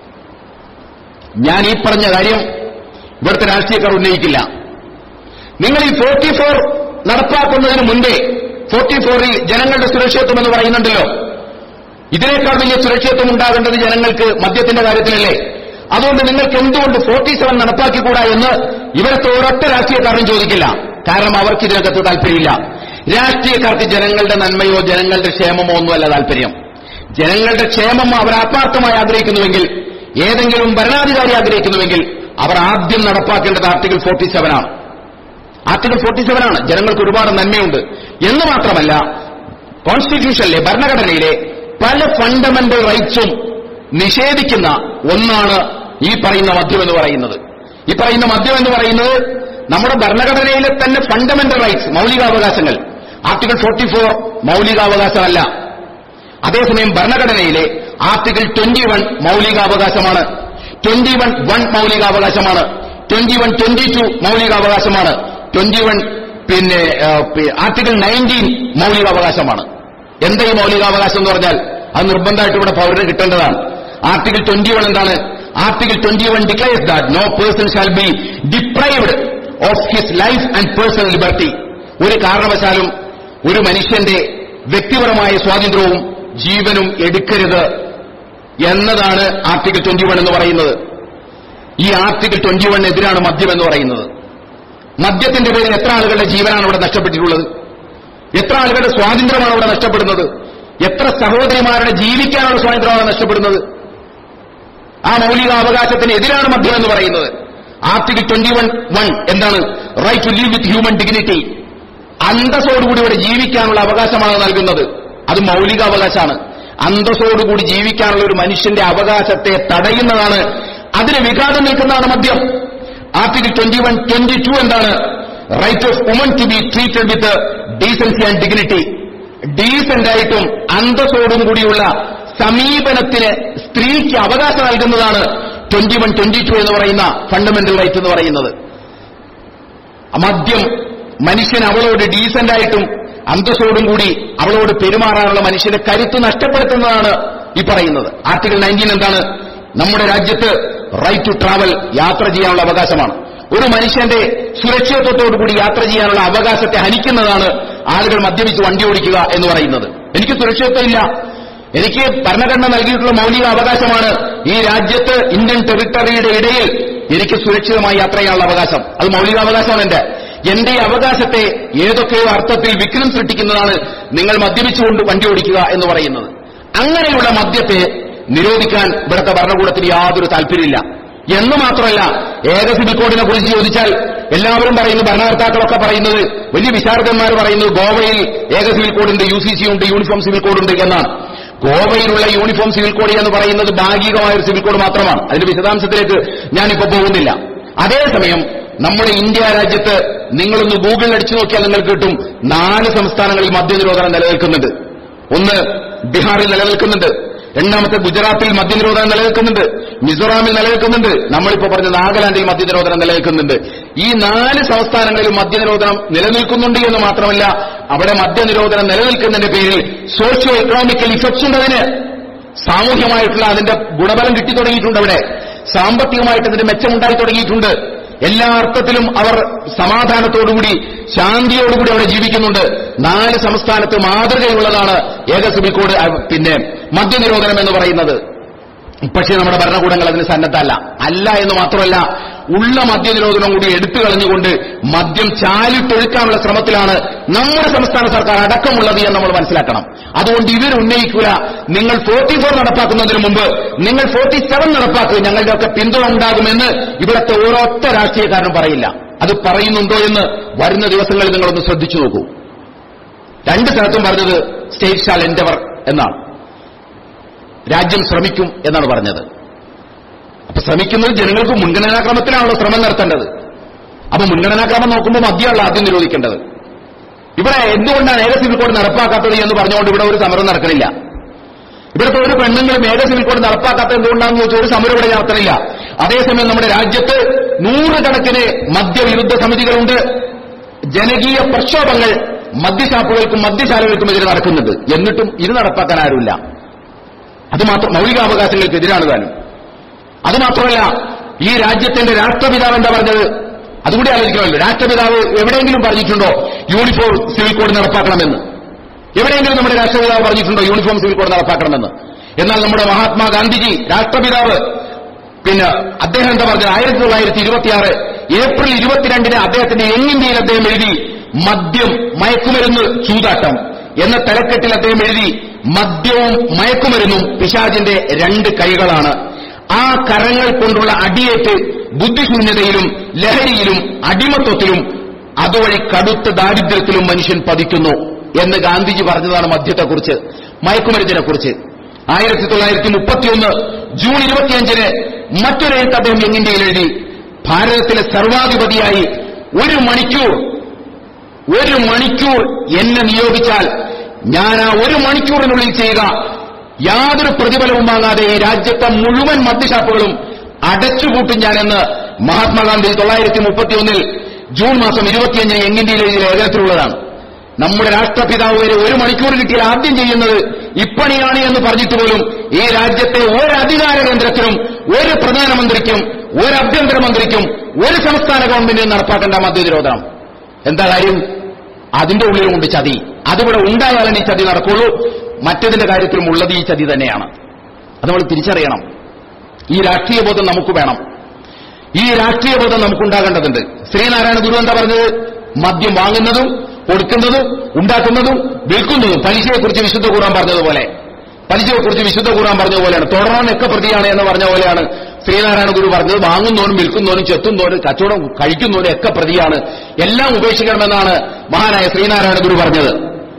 ഞാൻ ഈ പറഞ്ഞ കാര്യം ഇവിടുത്തെ രാഷ്ട്രീയക്കാർ ഉന്നയിക്കില്ല. നിങ്ങൾ ഈ ഫോർട്ടി ഫോർ നടപ്പാക്കുന്നതിന് മുൻപേ ഫോർട്ടി ഫോറിൽ ജനങ്ങളുടെ സുരക്ഷിതത്വം എന്ന് പറയുന്നുണ്ടല്ലോ. ഇതിനേക്കാൾ വലിയ സുരക്ഷിതത്വം ഉണ്ടാകേണ്ടത് ജനങ്ങൾക്ക് മദ്യത്തിന്റെ കാര്യത്തിലല്ലേ? അതുകൊണ്ട് നിങ്ങൾക്ക് എന്തുകൊണ്ട് ഫോർട്ടി സെവൻ നടപ്പാക്കിക്കൂടാ എന്ന് ഇവിടുത്തെ ഒരൊറ്റ രാഷ്ട്രീയക്കാരനും ചോദിക്കില്ല. കാരണം അവർക്ക് ഇതിനകത്ത് താല്പര്യമില്ല. രാഷ്ട്രീയക്കാർക്ക് ജനങ്ങളുടെ നന്മയോ ജനങ്ങളുടെ ക്ഷേമമോ ഒന്നുമല്ല താല്പര്യം. ജനങ്ങളുടെ ക്ഷേമം അവർ ആത്മാർത്ഥമായി ആഗ്രഹിക്കുന്നുവെങ്കിൽ, ഏതെങ്കിലും ഭരണാധികാരി ആഗ്രഹിക്കുന്നുവെങ്കിൽ അവർ ആദ്യം നടപ്പാക്കേണ്ടത് ആർട്ടിക്കിൾ ഫോർട്ടി സെവൻ ആണ്. ആർട്ടിക്കിൾ ഫോർട്ടി സെവൻ ആണ്. ജനങ്ങൾക്ക് ഒരുപാട് നന്മയുണ്ട് എന്ന് മാത്രമല്ല, കോൺസ്റ്റിറ്റ്യൂഷനിലെ ഭരണഘടനയിലെ പല ഫണ്ടമെന്റൽ റൈറ്റ്സും നിഷേധിക്കുന്ന ഒന്നാണ് ഈ പറയുന്ന മദ്യം എന്ന് പറയുന്നത്. ഈ പറയുന്ന മദ്യം എന്ന് പറയുന്നത് നമ്മുടെ ഭരണഘടനയിലെ തന്നെ ഫണ്ടമെന്റൽ റൈറ്റ്സ്, മൗലികാവകാശങ്ങൾ. ആർട്ടിക്കിൾ ഫോർട്ടി ഫോർ മൗലികാവകാശമല്ല. അതേസമയം ഭരണഘടനയിലെ ആർട്ടിക്കിൾ ട്വന്റി വൺ മൗലികാവകാശമാണ്. ട്വന്റി വൺ വൺ മൗലികാവകാശമാണ്. ട്വന്റി വൺ ട്വന്റി ടു മൗലികാവകാശമാണ്. ട്വന്റി വൺ പിന്നെ ആർട്ടിക്കിൾ നയൻറ്റീൻ മൗലികാവകാശമാണ്. എന്താ ഈ മൗലികാവകാശം എന്ന് പറഞ്ഞാൽ അത് നിർബന്ധമായിട്ട് ഇവിടെ പൗരന് കിട്ടേണ്ടതാണ്. ആർട്ടിക്കിൾ ട്വന്റി വൺ എന്താണ്? Article twenty one declares that no person shall be deprived of his life and personal liberty. ഒരു കാരണവശാലും ഒരു മനുഷ്യന്റെ വ്യക്തിപരമായ സ്വാതന്ത്ര്യവും ജീവനും എടുക്കരുത് എന്നതാണ് ആർട്ടിക്കിൾ ട്വന്റി വൺ എന്ന് പറയുന്നത്. ഈ ആർട്ടിക്കിൾ ട്വന്റി വണ്ണിനെതിരാണ് മദ്യം എന്ന് പറയുന്നത്. മദ്യത്തിന്റെ പേരിൽ എത്ര ആളുകളുടെ ജീവനാണ് ഇവിടെ നഷ്ടപ്പെട്ടിട്ടുള്ളത്? എത്ര ആളുകളുടെ സ്വാതന്ത്ര്യമാണ് അവിടെ നഷ്ടപ്പെടുന്നത്? എത്ര സഹോദരിമാരുടെ ജീവിക്കാനുള്ള സ്വാതന്ത്ര്യമാണ് നഷ്ടപ്പെടുന്നത്? ആ മൗലിക അവകാശത്തിന് എതിരാണ് മദ്യം എന്ന് പറയുന്നത്. ആർട്ടിക്കിൾ ട്വന്റി വൺ വൺ എന്താണ്? Right to live with human dignity. അന്തസ്സോടുകൂടി ഇവിടെ ജീവിക്കാനുള്ള അവകാശമാണ് നൽകുന്നത്. അത് മൗലിക അവകാശമാണ്. അന്തസ്സോടുകൂടി ജീവിക്കാനുള്ള ഒരു മനുഷ്യന്റെ അവകാശത്തെ തടയുന്നതാണ്, അതിന് വിഘാതം നിൽക്കുന്നതാണ് മദ്യം. Article twenty one twenty two എന്താണ്? Right of woman to be treated with decency and dignity. Decent ആയിട്ടും അന്തസ്സോടും കൂടിയുള്ള സമീപനത്തിന് സ്ത്രീക്ക് അവകാശം നൽകുന്നതാണ് ട്വന്റി വൺ ട്വന്റി ടു എന്ന് പറയുന്ന ഫണ്ടമെന്റൽ റൈറ്റ് എന്ന് പറയുന്നത്. മദ്യം മനുഷ്യൻ അവളോട് ഡീസന്റായിട്ടും അന്തസ്സോടും കൂടി അവളോട് പെരുമാറാനുള്ള മനുഷ്യന്റെ കരുത്ത് നഷ്ടപ്പെടുത്തുന്നതാണ് ഈ പറയുന്നത്. ആർട്ടിക്കിൾ നയൻറ്റീൻ എന്താണ്? നമ്മുടെ രാജ്യത്ത് റൈറ്റ് ടു ട്രാവൽ, യാത്ര ചെയ്യാനുള്ള അവകാശമാണ്. ഒരു മനുഷ്യന്റെ സുരക്ഷിതത്വത്തോടുകൂടി യാത്ര ചെയ്യാനുള്ള അവകാശത്തെ ഹനിക്കുന്നതാണ് ആളുകൾ മദ്യപിച്ച് വണ്ടി ഓടിക്കുക എന്ന് പറയുന്നത്. എനിക്ക് സുരക്ഷിതത്വമില്ല, എനിക്ക് ഭരണഘടന നൽകിയിട്ടുള്ള മൗലിക അവകാശമാണ് ഈ രാജ്യത്ത് ഇന്ത്യൻ ടെറിട്ടറിയുടെ ഇടയിൽ എനിക്ക് സുരക്ഷിതമായി യാത്ര ചെയ്യാനുള്ള അവകാശം. അത് മൗലികാവകാശമാണ് എന്റെ. എന്റെ അവകാശത്തെ ഏതൊക്കെയോ അർത്ഥത്തിൽ വിഘ്നം സൃഷ്ടിക്കുന്നതാണ് നിങ്ങൾ മദ്യപിച്ചുകൊണ്ട് വണ്ടി ഓടിക്കുക എന്ന് പറയുന്നത്. അങ്ങനെയുള്ള മദ്യത്തെ നിരോധിക്കാൻ ഇവിടുത്തെ ഭരണകൂടത്തിന് യാതൊരു താല്പര്യമില്ല. എന്ന് മാത്രമല്ല, ഏക സിവിൽ കോഡിനെ കുറിച്ച് ചോദിച്ചാൽ എല്ലാവരും പറയുന്നു, ഭരണകർത്താക്കളൊക്കെ പറയുന്നത്, വലിയ വിശാരദന്മാർ പറയുന്നത് ഗോവയിൽ ഏക സിവിൽ കോഡുണ്ട്, യു സി സി ഉണ്ട്, യൂണിഫോം സിവിൽ കോഡുണ്ട് എന്നാണ്. ഗോവയിലുള്ള യൂണിഫോം സിവിൽ കോഡ് എന്ന് പറയുന്നത് ഭാഗികമായ ഒരു സിവിൽ കോഡ് മാത്രമാണ്. അതിന്റെ വിശദാംശത്തിലേക്ക് ഞാനിപ്പോ പോകുന്നില്ല. അതേസമയം നമ്മുടെ ഇന്ത്യ രാജ്യത്ത് നിങ്ങളൊന്ന് ഗൂഗിളിൽ അടിച്ചു നോക്കിയാൽ നിങ്ങൾക്ക് കിട്ടും, നാല് സംസ്ഥാനങ്ങളിൽ മദ്യനിരോധനം നിലനിൽക്കുന്നുണ്ട്. ഒന്ന് ബീഹാറിൽ നിലനിൽക്കുന്നുണ്ട്, രണ്ടാമത്തെ ഗുജറാത്തിൽ മദ്യനിരോധനം നിലനിൽക്കുന്നുണ്ട്, മിസോറാമിൽ നിലനിൽക്കുന്നുണ്ട്, നമ്മളിപ്പോ പറഞ്ഞ നാഗാലാൻഡിൽ മദ്യനിരോധനം നിലനിൽക്കുന്നുണ്ട്. ഈ നാല് സംസ്ഥാനങ്ങളിലും മദ്യനിരോധനം നിലനിൽക്കുന്നുണ്ട് എന്ന് മാത്രമല്ല, അവിടെ മദ്യനിരോധനം നിലനിൽക്കുന്നതിന്റെ പേരിൽ സോഷ്യോ എക്കണോമിക്കൽ ഇഫക്ട്സ് ഉണ്ടതിന്. സാമൂഹ്യമായിട്ടുള്ള അതിന്റെ ഗുണഫലം കിട്ടി തുടങ്ങിയിട്ടുണ്ട്. അവിടെ സാമ്പത്തികമായിട്ട് അതിന്റെ മെച്ചമുണ്ടായി തുടങ്ങിയിട്ടുണ്ട്. എല്ലാ അർത്ഥത്തിലും അവർ സമാധാനത്തോടുകൂടി ശാന്തിയോടുകൂടി അവിടെ ജീവിക്കുന്നുണ്ട്. നാല് സംസ്ഥാനത്ത് മാതൃകയുള്ളതാണ് ഏക സിവിൽ കോഡ്, പിന്നെ മദ്യനിരോധനം എന്ന് പറയുന്നത്. പക്ഷേ നമ്മുടെ ഭരണകൂടങ്ങൾ അതിന് സന്നദ്ധമല്ല. അല്ല എന്ന് മാത്രമല്ല, ഉള്ള മദ്യനിരോധനം കൂടി എടുത്തു കളഞ്ഞുകൊണ്ട് മദ്യം ചാലിട്ടൊഴുക്കാനുള്ള ശ്രമത്തിലാണ് നമ്മുടെ സംസ്ഥാന സർക്കാർ അടക്കമുള്ളത് എന്ന് നമ്മൾ മനസ്സിലാക്കണം. അതുകൊണ്ട് ഇവർ ഉന്നയിക്കുക, നിങ്ങൾ ഫോർട്ടി ഫോർ നടപ്പാക്കുന്നതിന് മുമ്പ് നിങ്ങൾ ഫോർട്ടി സെവൻ നടപ്പാക്കുക, ഞങ്ങളുടെ ഒക്കെ പിന്തുണ ഉണ്ടാകുമെന്ന് ഇവിടുത്തെ ഓരോറ്റ രാഷ്ട്രീയക്കാരനും പറയില്ല. അത് പറയുന്നുണ്ടോ എന്ന് വരുന്ന ദിവസങ്ങളിൽ നിങ്ങളൊന്ന് ശ്രദ്ധിച്ചു നോക്കൂ. രണ്ട് സ്ഥലത്തും പറഞ്ഞത് സ്റ്റേറ്റ് ഷാൽ എൻഡവർ എന്നാണ്, രാജ്യം ശ്രമിക്കും എന്നാണ് പറഞ്ഞത്. അപ്പൊ ശ്രമിക്കുന്നത് ജനങ്ങൾക്ക് മുൻഗണനാക്രമത്തിലാണല്ലോ ശ്രമം നടത്തേണ്ടത്. അപ്പൊ മുൻഗണനാക്രമം നോക്കുമ്പോൾ മദ്യമാണ് ആദ്യം നിരോധിക്കേണ്ടത്. ഇവിടെ എന്തുകൊണ്ടാണ് ഏക സിവിൽ കോഡ് നടപ്പാക്കാത്തത് എന്ന് പറഞ്ഞുകൊണ്ട് ഇവിടെ ഒരു സമരം നടക്കണില്ല. ഇവിടുത്തെ ഒരു പെണ്ണുങ്ങളും ഏക സിവിൽ കോഡ് നടപ്പാക്കാത്തത് എന്തുകൊണ്ടാണെന്ന് ചോദിച്ചാൽ ഒരു സമരം ഇവിടെ നടത്തണില്ല. അതേസമയം നമ്മുടെ രാജ്യത്ത് നൂറുകണക്കിന് മദ്യവിരുദ്ധ സമിതികളുണ്ട്. ജനകീയ പ്രക്ഷോഭങ്ങൾ മദ്യഷാപ്പുകൾക്കും മദ്യശാലകൾക്കും എതിരെ നടക്കുന്നുണ്ട്. എന്നിട്ടും ഇത് നടപ്പാക്കാൻ ആരുമില്ല. അത് മാത്രം മൗലികാവകാശങ്ങൾക്കെതിരാണ് താനും. അതുമാത്രമല്ല, ഈ രാജ്യത്തിന്റെ രാഷ്ട്രപിതാവ് എന്താ പറഞ്ഞത്? അതുകൂടി ആലോചിക്കണമല്ലോ. രാഷ്ട്രപിതാവ് എവിടെയെങ്കിലും പറഞ്ഞിട്ടുണ്ടോ യൂണിഫോം സിവിൽ കോഡ് നടപ്പാക്കണമെന്ന്? എവിടെയെങ്കിലും നമ്മുടെ രാഷ്ട്രപിതാവ് പറഞ്ഞിട്ടുണ്ടോ യൂണിഫോം സിവിൽ കോഡ് നടപ്പാക്കണമെന്ന്? എന്നാൽ നമ്മുടെ മഹാത്മാഗാന്ധിജി രാഷ്ട്രപിതാവ് പിന്നെ അദ്ദേഹം എന്താ പറഞ്ഞത്? ആയിരത്തി തൊള്ളായിരത്തി ഇരുപത്തിയാറ് ഏപ്രിൽ ഇരുപത്തിരണ്ടിന് അദ്ദേഹത്തിന്റെ യങ് അദ്ദേഹം എഴുതി, മദ്യം മയക്കുമരുന്ന് ചൂതാട്ടം എന്ന തലക്കെട്ടിൽ അദ്ദേഹം എഴുതി, മദ്യവും മയക്കുമരുന്നും പിശാചിന്റെ രണ്ട് കൈകളാണ്. ആ കരങ്ങൾ കൊണ്ടുള്ള അടിയേറ്റ് ബുദ്ധിശൂന്യതയിലും ലഹരിയിലും അടിമത്വത്തിലും അതുവഴി കടുത്ത ദാരിദ്ര്യത്തിലും മനുഷ്യൻ പതിക്കുന്നു എന്ന് ഗാന്ധിജി പറഞ്ഞതാണ് മദ്യത്തെക്കുറിച്ച്, മയക്കുമരുന്നിനെക്കുറിച്ച്. ആയിരത്തി തൊള്ളായിരത്തി മുപ്പത്തിയൊന്ന് ജൂൺ ഇരുപത്തിയഞ്ചിന് മറ്റൊരെഴുത്ത് അദ്ദേഹം യങ് ഇന്ത്യയിൽ എഴുതി, ഭാരതത്തിലെ സർവാധിപതിയായി ഒരു മണിക്കൂർ ഒരു മണിക്കൂർ എന്നെ നിയോഗിച്ചാൽ ഞാൻ ആ ഒരു മണിക്കൂറിനുള്ളിൽ ചെയ്യുക, യാതൊരു പ്രതിഫലവും വാങ്ങാതെ ഈ രാജ്യത്തെ മുഴുവൻ മദ്യഷാപ്പുകളും അടച്ചുപൂട്ടും ഞാനെന്ന് മഹാത്മാഗാന്ധി തൊള്ളായിരത്തി മുപ്പത്തിയൊന്നിൽ ജൂൺ മാസം ഇരുപത്തിയഞ്ചിന് യങ് ഇന്ത്യയിൽ എഴുതിയ ലേഖനത്തിലുള്ളതാണ്. നമ്മുടെ രാഷ്ട്രപിതാവ് വരെ ഒരു മണിക്കൂർ കിട്ടിയാൽ ആദ്യം ചെയ്യുന്നത് ഇപ്പണിയാണ് എന്ന് പറഞ്ഞിട്ട് പോലും ഈ രാജ്യത്തെ ഒരു അധികാര കേന്ദ്രത്തിനും ഒരു പ്രധാനമന്ത്രിക്കും ഒരു ആഭ്യന്തരമന്ത്രിക്കും ഒരു സംസ്ഥാന ഗവൺമെന്റിനും നടപ്പാക്കേണ്ട മദ്യനിരോധനം. എന്താ കാര്യം? അതിന്റെ ഉള്ളിലുമുണ്ട് ചതി. അതിവിടെ ഉണ്ടായാലും ഈ ചതി നടക്കുള്ളൂ. മറ്റതിന്റെ കാര്യത്തിലും ഉള്ളത് ഈ ചതി തന്നെയാണ്. അത് നമ്മൾ തിരിച്ചറിയണം. ഈ രാഷ്ട്രീയ ബോധം നമുക്ക് വേണം. ഈ രാഷ്ട്രീയ ബോധം നമുക്കുണ്ടാകേണ്ടതുണ്ട്. ശ്രീനാരായണ ഗുരു എന്താ പറഞ്ഞത്? മദ്യം വാങ്ങുന്നതും കൊടുക്കുന്നതും ഉണ്ടാക്കുന്നതും വിൽക്കുന്നതും പലിശയെക്കുറിച്ച് വിശുദ്ധ ഖുർആൻ പറഞ്ഞതുപോലെ പലിശയെക്കുറിച്ച് വിശുദ്ധ ഖുർആൻ പറഞ്ഞതുപോലെയാണ്. തുടർന്നൊക്കെ പ്രതിയാണ് എന്ന് പറഞ്ഞ പോലെയാണ് ശ്രീനാരായണ ഗുരു പറഞ്ഞത്. വാങ്ങുന്നവനും വിൽക്കുന്നവനും ചെത്തുന്നവനും കച്ചവടം കഴിക്കുന്നവനും ഒക്കെ പ്രതിയാണ്. എല്ലാം ഉപേക്ഷിക്കണമെന്നാണ് മഹാനായ ശ്രീനാരായണ ഗുരു പറഞ്ഞത്.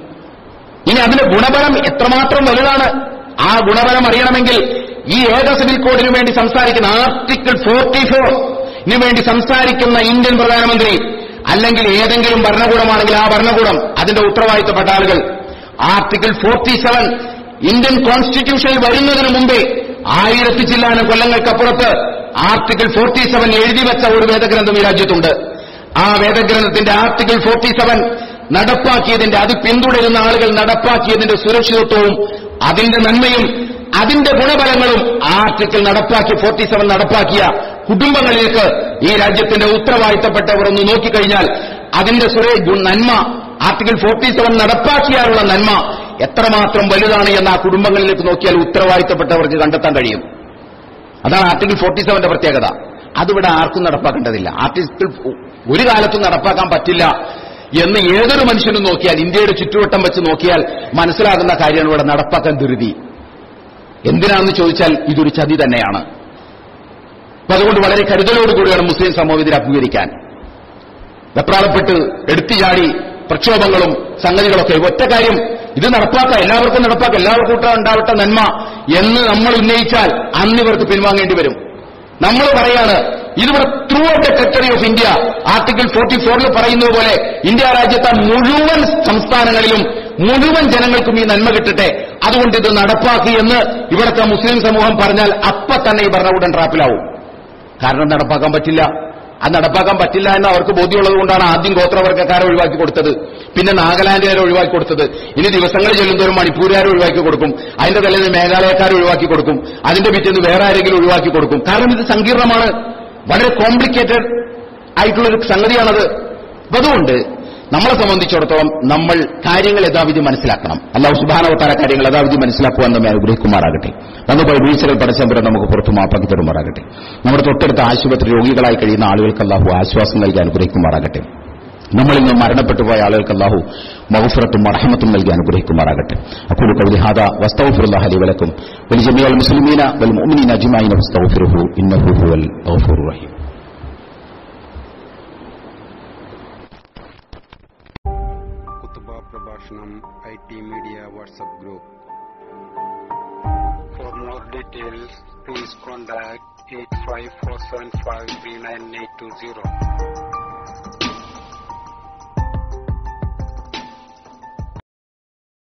ഇനി അതിന്റെ ഗുണഫലം എത്രമാത്രം വലുതാണ്? ആ ഗുണഫലം അറിയണമെങ്കിൽ ഈ ഏക സിവിൽ കോഡിനു വേണ്ടി സംസാരിക്കുന്ന ആർട്ടിക്കിൾ ഫോർട്ടി ഫോറിന് വേണ്ടി സംസാരിക്കുന്ന ഇന്ത്യൻ പ്രധാനമന്ത്രി അല്ലെങ്കിൽ ഏതെങ്കിലും ഭരണകൂടമാണെങ്കിൽ ആ ഭരണകൂടം അതിന്റെ ഉത്തരവാദിത്തപ്പെട്ട ആളുകൾ ആർട്ടിക്കിൾ ഫോർട്ടി സെവൻ ഇന്ത്യൻ കോൺസ്റ്റിറ്റ്യൂഷനിൽ വരുന്നതിന് മുമ്പേ ആയിരത്തി ചില്ലാനം കൊല്ലങ്ങൾക്കപ്പുറത്ത് ആർട്ടിക്കിൾ ഫോർട്ടി സെവൻ എഴുതി വെച്ച ഒരു വേദഗ്രന്ഥം ഈ രാജ്യത്തുണ്ട്. ആ വേദഗ്രന്ഥത്തിന്റെ ആർട്ടിക്കിൾ ഫോർട്ടി സെവൻ നടപ്പാക്കിയതിന്റെ അത് പിന്തുടരുന്ന ആളുകൾ നടപ്പാക്കിയതിന്റെ സുരക്ഷിതത്വവും അതിന്റെ നന്മയും അതിന്റെ ഗുണഫലങ്ങളും ആർട്ടിക്കിൾ നടപ്പാക്കി ഫോർട്ടി സെവൻ നടപ്പാക്കിയ കുടുംബങ്ങളിലേക്ക് ഈ രാജ്യത്തിന്റെ ഉത്തരവാദിത്തപ്പെട്ടവർ ഒന്ന് നോക്കിക്കഴിഞ്ഞാൽ അതിന്റെ സുരേ നന്മ ആർട്ടിക്കിൾ ഫോർട്ടി സെവൻ നടപ്പാക്കിയാലുള്ള നന്മ എത്രമാത്രം വലുതാണ് എന്ന് ആ കുടുംബങ്ങളിലേക്ക് നോക്കിയാൽ ഉത്തരവാദിത്തപ്പെട്ടവർക്ക് കണ്ടെത്താൻ കഴിയും. അതാണ് ആർട്ടിക്കിൾ ഫോർട്ടി സെവന്റെ പ്രത്യേകത. അതിവിടെ ആർക്കും നടപ്പാക്കേണ്ടതില്ല. ആർട്ടിക്കിൾ ഒരു കാലത്തും നടപ്പാക്കാൻ പറ്റില്ല എന്ന് ഏതൊരു മനുഷ്യനും നോക്കിയാൽ, ഇന്ത്യയുടെ ചുറ്റുവട്ടം വെച്ച് നോക്കിയാൽ മനസ്സിലാകുന്ന കാര്യമാണ് ഇവിടെ നടപ്പാക്കാൻ ധൃതി. എന്തിനാണെന്ന് ചോദിച്ചാൽ ഇതൊരു ചതി തന്നെയാണ്. അപ്പൊ അതുകൊണ്ട് വളരെ കരുതലോടുകൂടിയാണ് മുസ്ലിം സമൂഹം ഇതിനെ അഭിമുഖീകരിക്കാൻ. വെപ്രാളപ്പെട്ട് എടുത്തുചാടി പ്രക്ഷോഭങ്ങളും സംഗതികളൊക്കെ ഒറ്റ കാര്യം ഇത് നടപ്പാക്കാം, എല്ലാവർക്കും നടപ്പാക്കാം, എല്ലാവർക്കും ഉണ്ടാവട്ടെ നന്മ എന്ന് നമ്മൾ ഉന്നയിച്ചാൽ അന്ന് ഇവർക്ക് പിൻവാങ്ങേണ്ടി വരും. നമ്മൾ പറയാണ് ഇതിവിടെ throughout the territory of India article forty ഫോറിൽ പറയുന്നത് പോലെ ഇന്ത്യ രാജ്യത്തെ മുഴുവൻ സംസ്ഥാനങ്ങളിലും മുഴുവൻ ജനങ്ങൾക്കും ഈ നന്മ കിട്ടട്ടെ, അതുകൊണ്ട് ഇത് നടപ്പാക്കി എന്ന് ഇവിടുത്തെ മുസ്ലിം സമൂഹം പറഞ്ഞാൽ അപ്പ തന്നെ ഈ ഭരണകൂടം ട്രാപ്പിലാവും. കാരണം നടപ്പാക്കാൻ പറ്റില്ല. അത് നടപ്പാക്കാൻ പറ്റില്ല എന്ന് അവർക്ക് ബോധ്യമുള്ളത് കൊണ്ടാണ് ആദ്യം ഗോത്രവർഗ്ഗക്കാരെ ഒഴിവാക്കി കൊടുത്തത്, പിന്നെ നാഗാലാൻഡുകാരെ ഒഴിവാക്കി കൊടുത്തത്. ഇനി ദിവസങ്ങൾ ചെല്ലുന്നവരും മണിപ്പൂരുകാരെ ഒഴിവാക്കി കൊടുക്കും, അതിന്റെ തലേന്ന് മേഘാലയക്കാരെ ഒഴിവാക്കി കൊടുക്കും, അതിന്റെ പിറ്റേന്ന് വേറെ ആരെങ്കിലും ഒഴിവാക്കി കൊടുക്കും. കാരണം ഇത് സങ്കീർണമാണ്, വളരെ കോംപ്ലിക്കേറ്റഡ് ആയിട്ടുള്ളൊരു സംഗതിയാണത്. അതുകൊണ്ട് നമ്മളെ സംബന്ധിച്ചിടത്തോളം നമ്മൾ കാര്യങ്ങൾ യഥാവിധി മനസ്സിലാക്കണം. അല്ലാഹു സുബ്ഹാനഹു വ തആല കാര്യങ്ങൾ യഥാവിധി മനസ്സിലാക്കുവാൻ നമ്മെ അനുഗ്രഹിക്കുമാറാകട്ടെ. വന്നുപോയ വീഴ്ചകൾ പരസ്പരം നമുക്ക് പുറത്തു മാപ്പാക്കി തരുമാറാകട്ടെ. നമ്മുടെ തൊട്ടടുത്ത ആശുപത്രി രോഗികളായി കഴിയുന്ന ആളുകൾക്ക് അല്ലാഹു ആശ്വാസം നൽകി അനുഗ്രഹിക്കുമാറാകട്ടെ. നമ്മളിൽ നിന്ന് മരണപ്പെട്ടു പോയ ആളുകൾക്ക് അല്ലാഹു മഗ്ഫിറത്തും മർഹമത്തും നൽകി അനുഗ്രഹിക്കുമാറാകട്ടെ. അഖൂലു ഖൗലി ഹാദാ വസ്തഗ്ഫിറുല്ലാഹ ലി വലക്കും വലിജമീഇൽ മുസ്ലിമീന വൽ മുഅ്മിനീന അജ്മഈൻ ഫസ്തഗ്ഫിറുഹു ഇന്നഹു ഹുവൽ ഗഫൂറുർ റഹീം. Prabhashanam I T Media WhatsApp group. For more details, please contact eight five four seven five three nine eight two zero.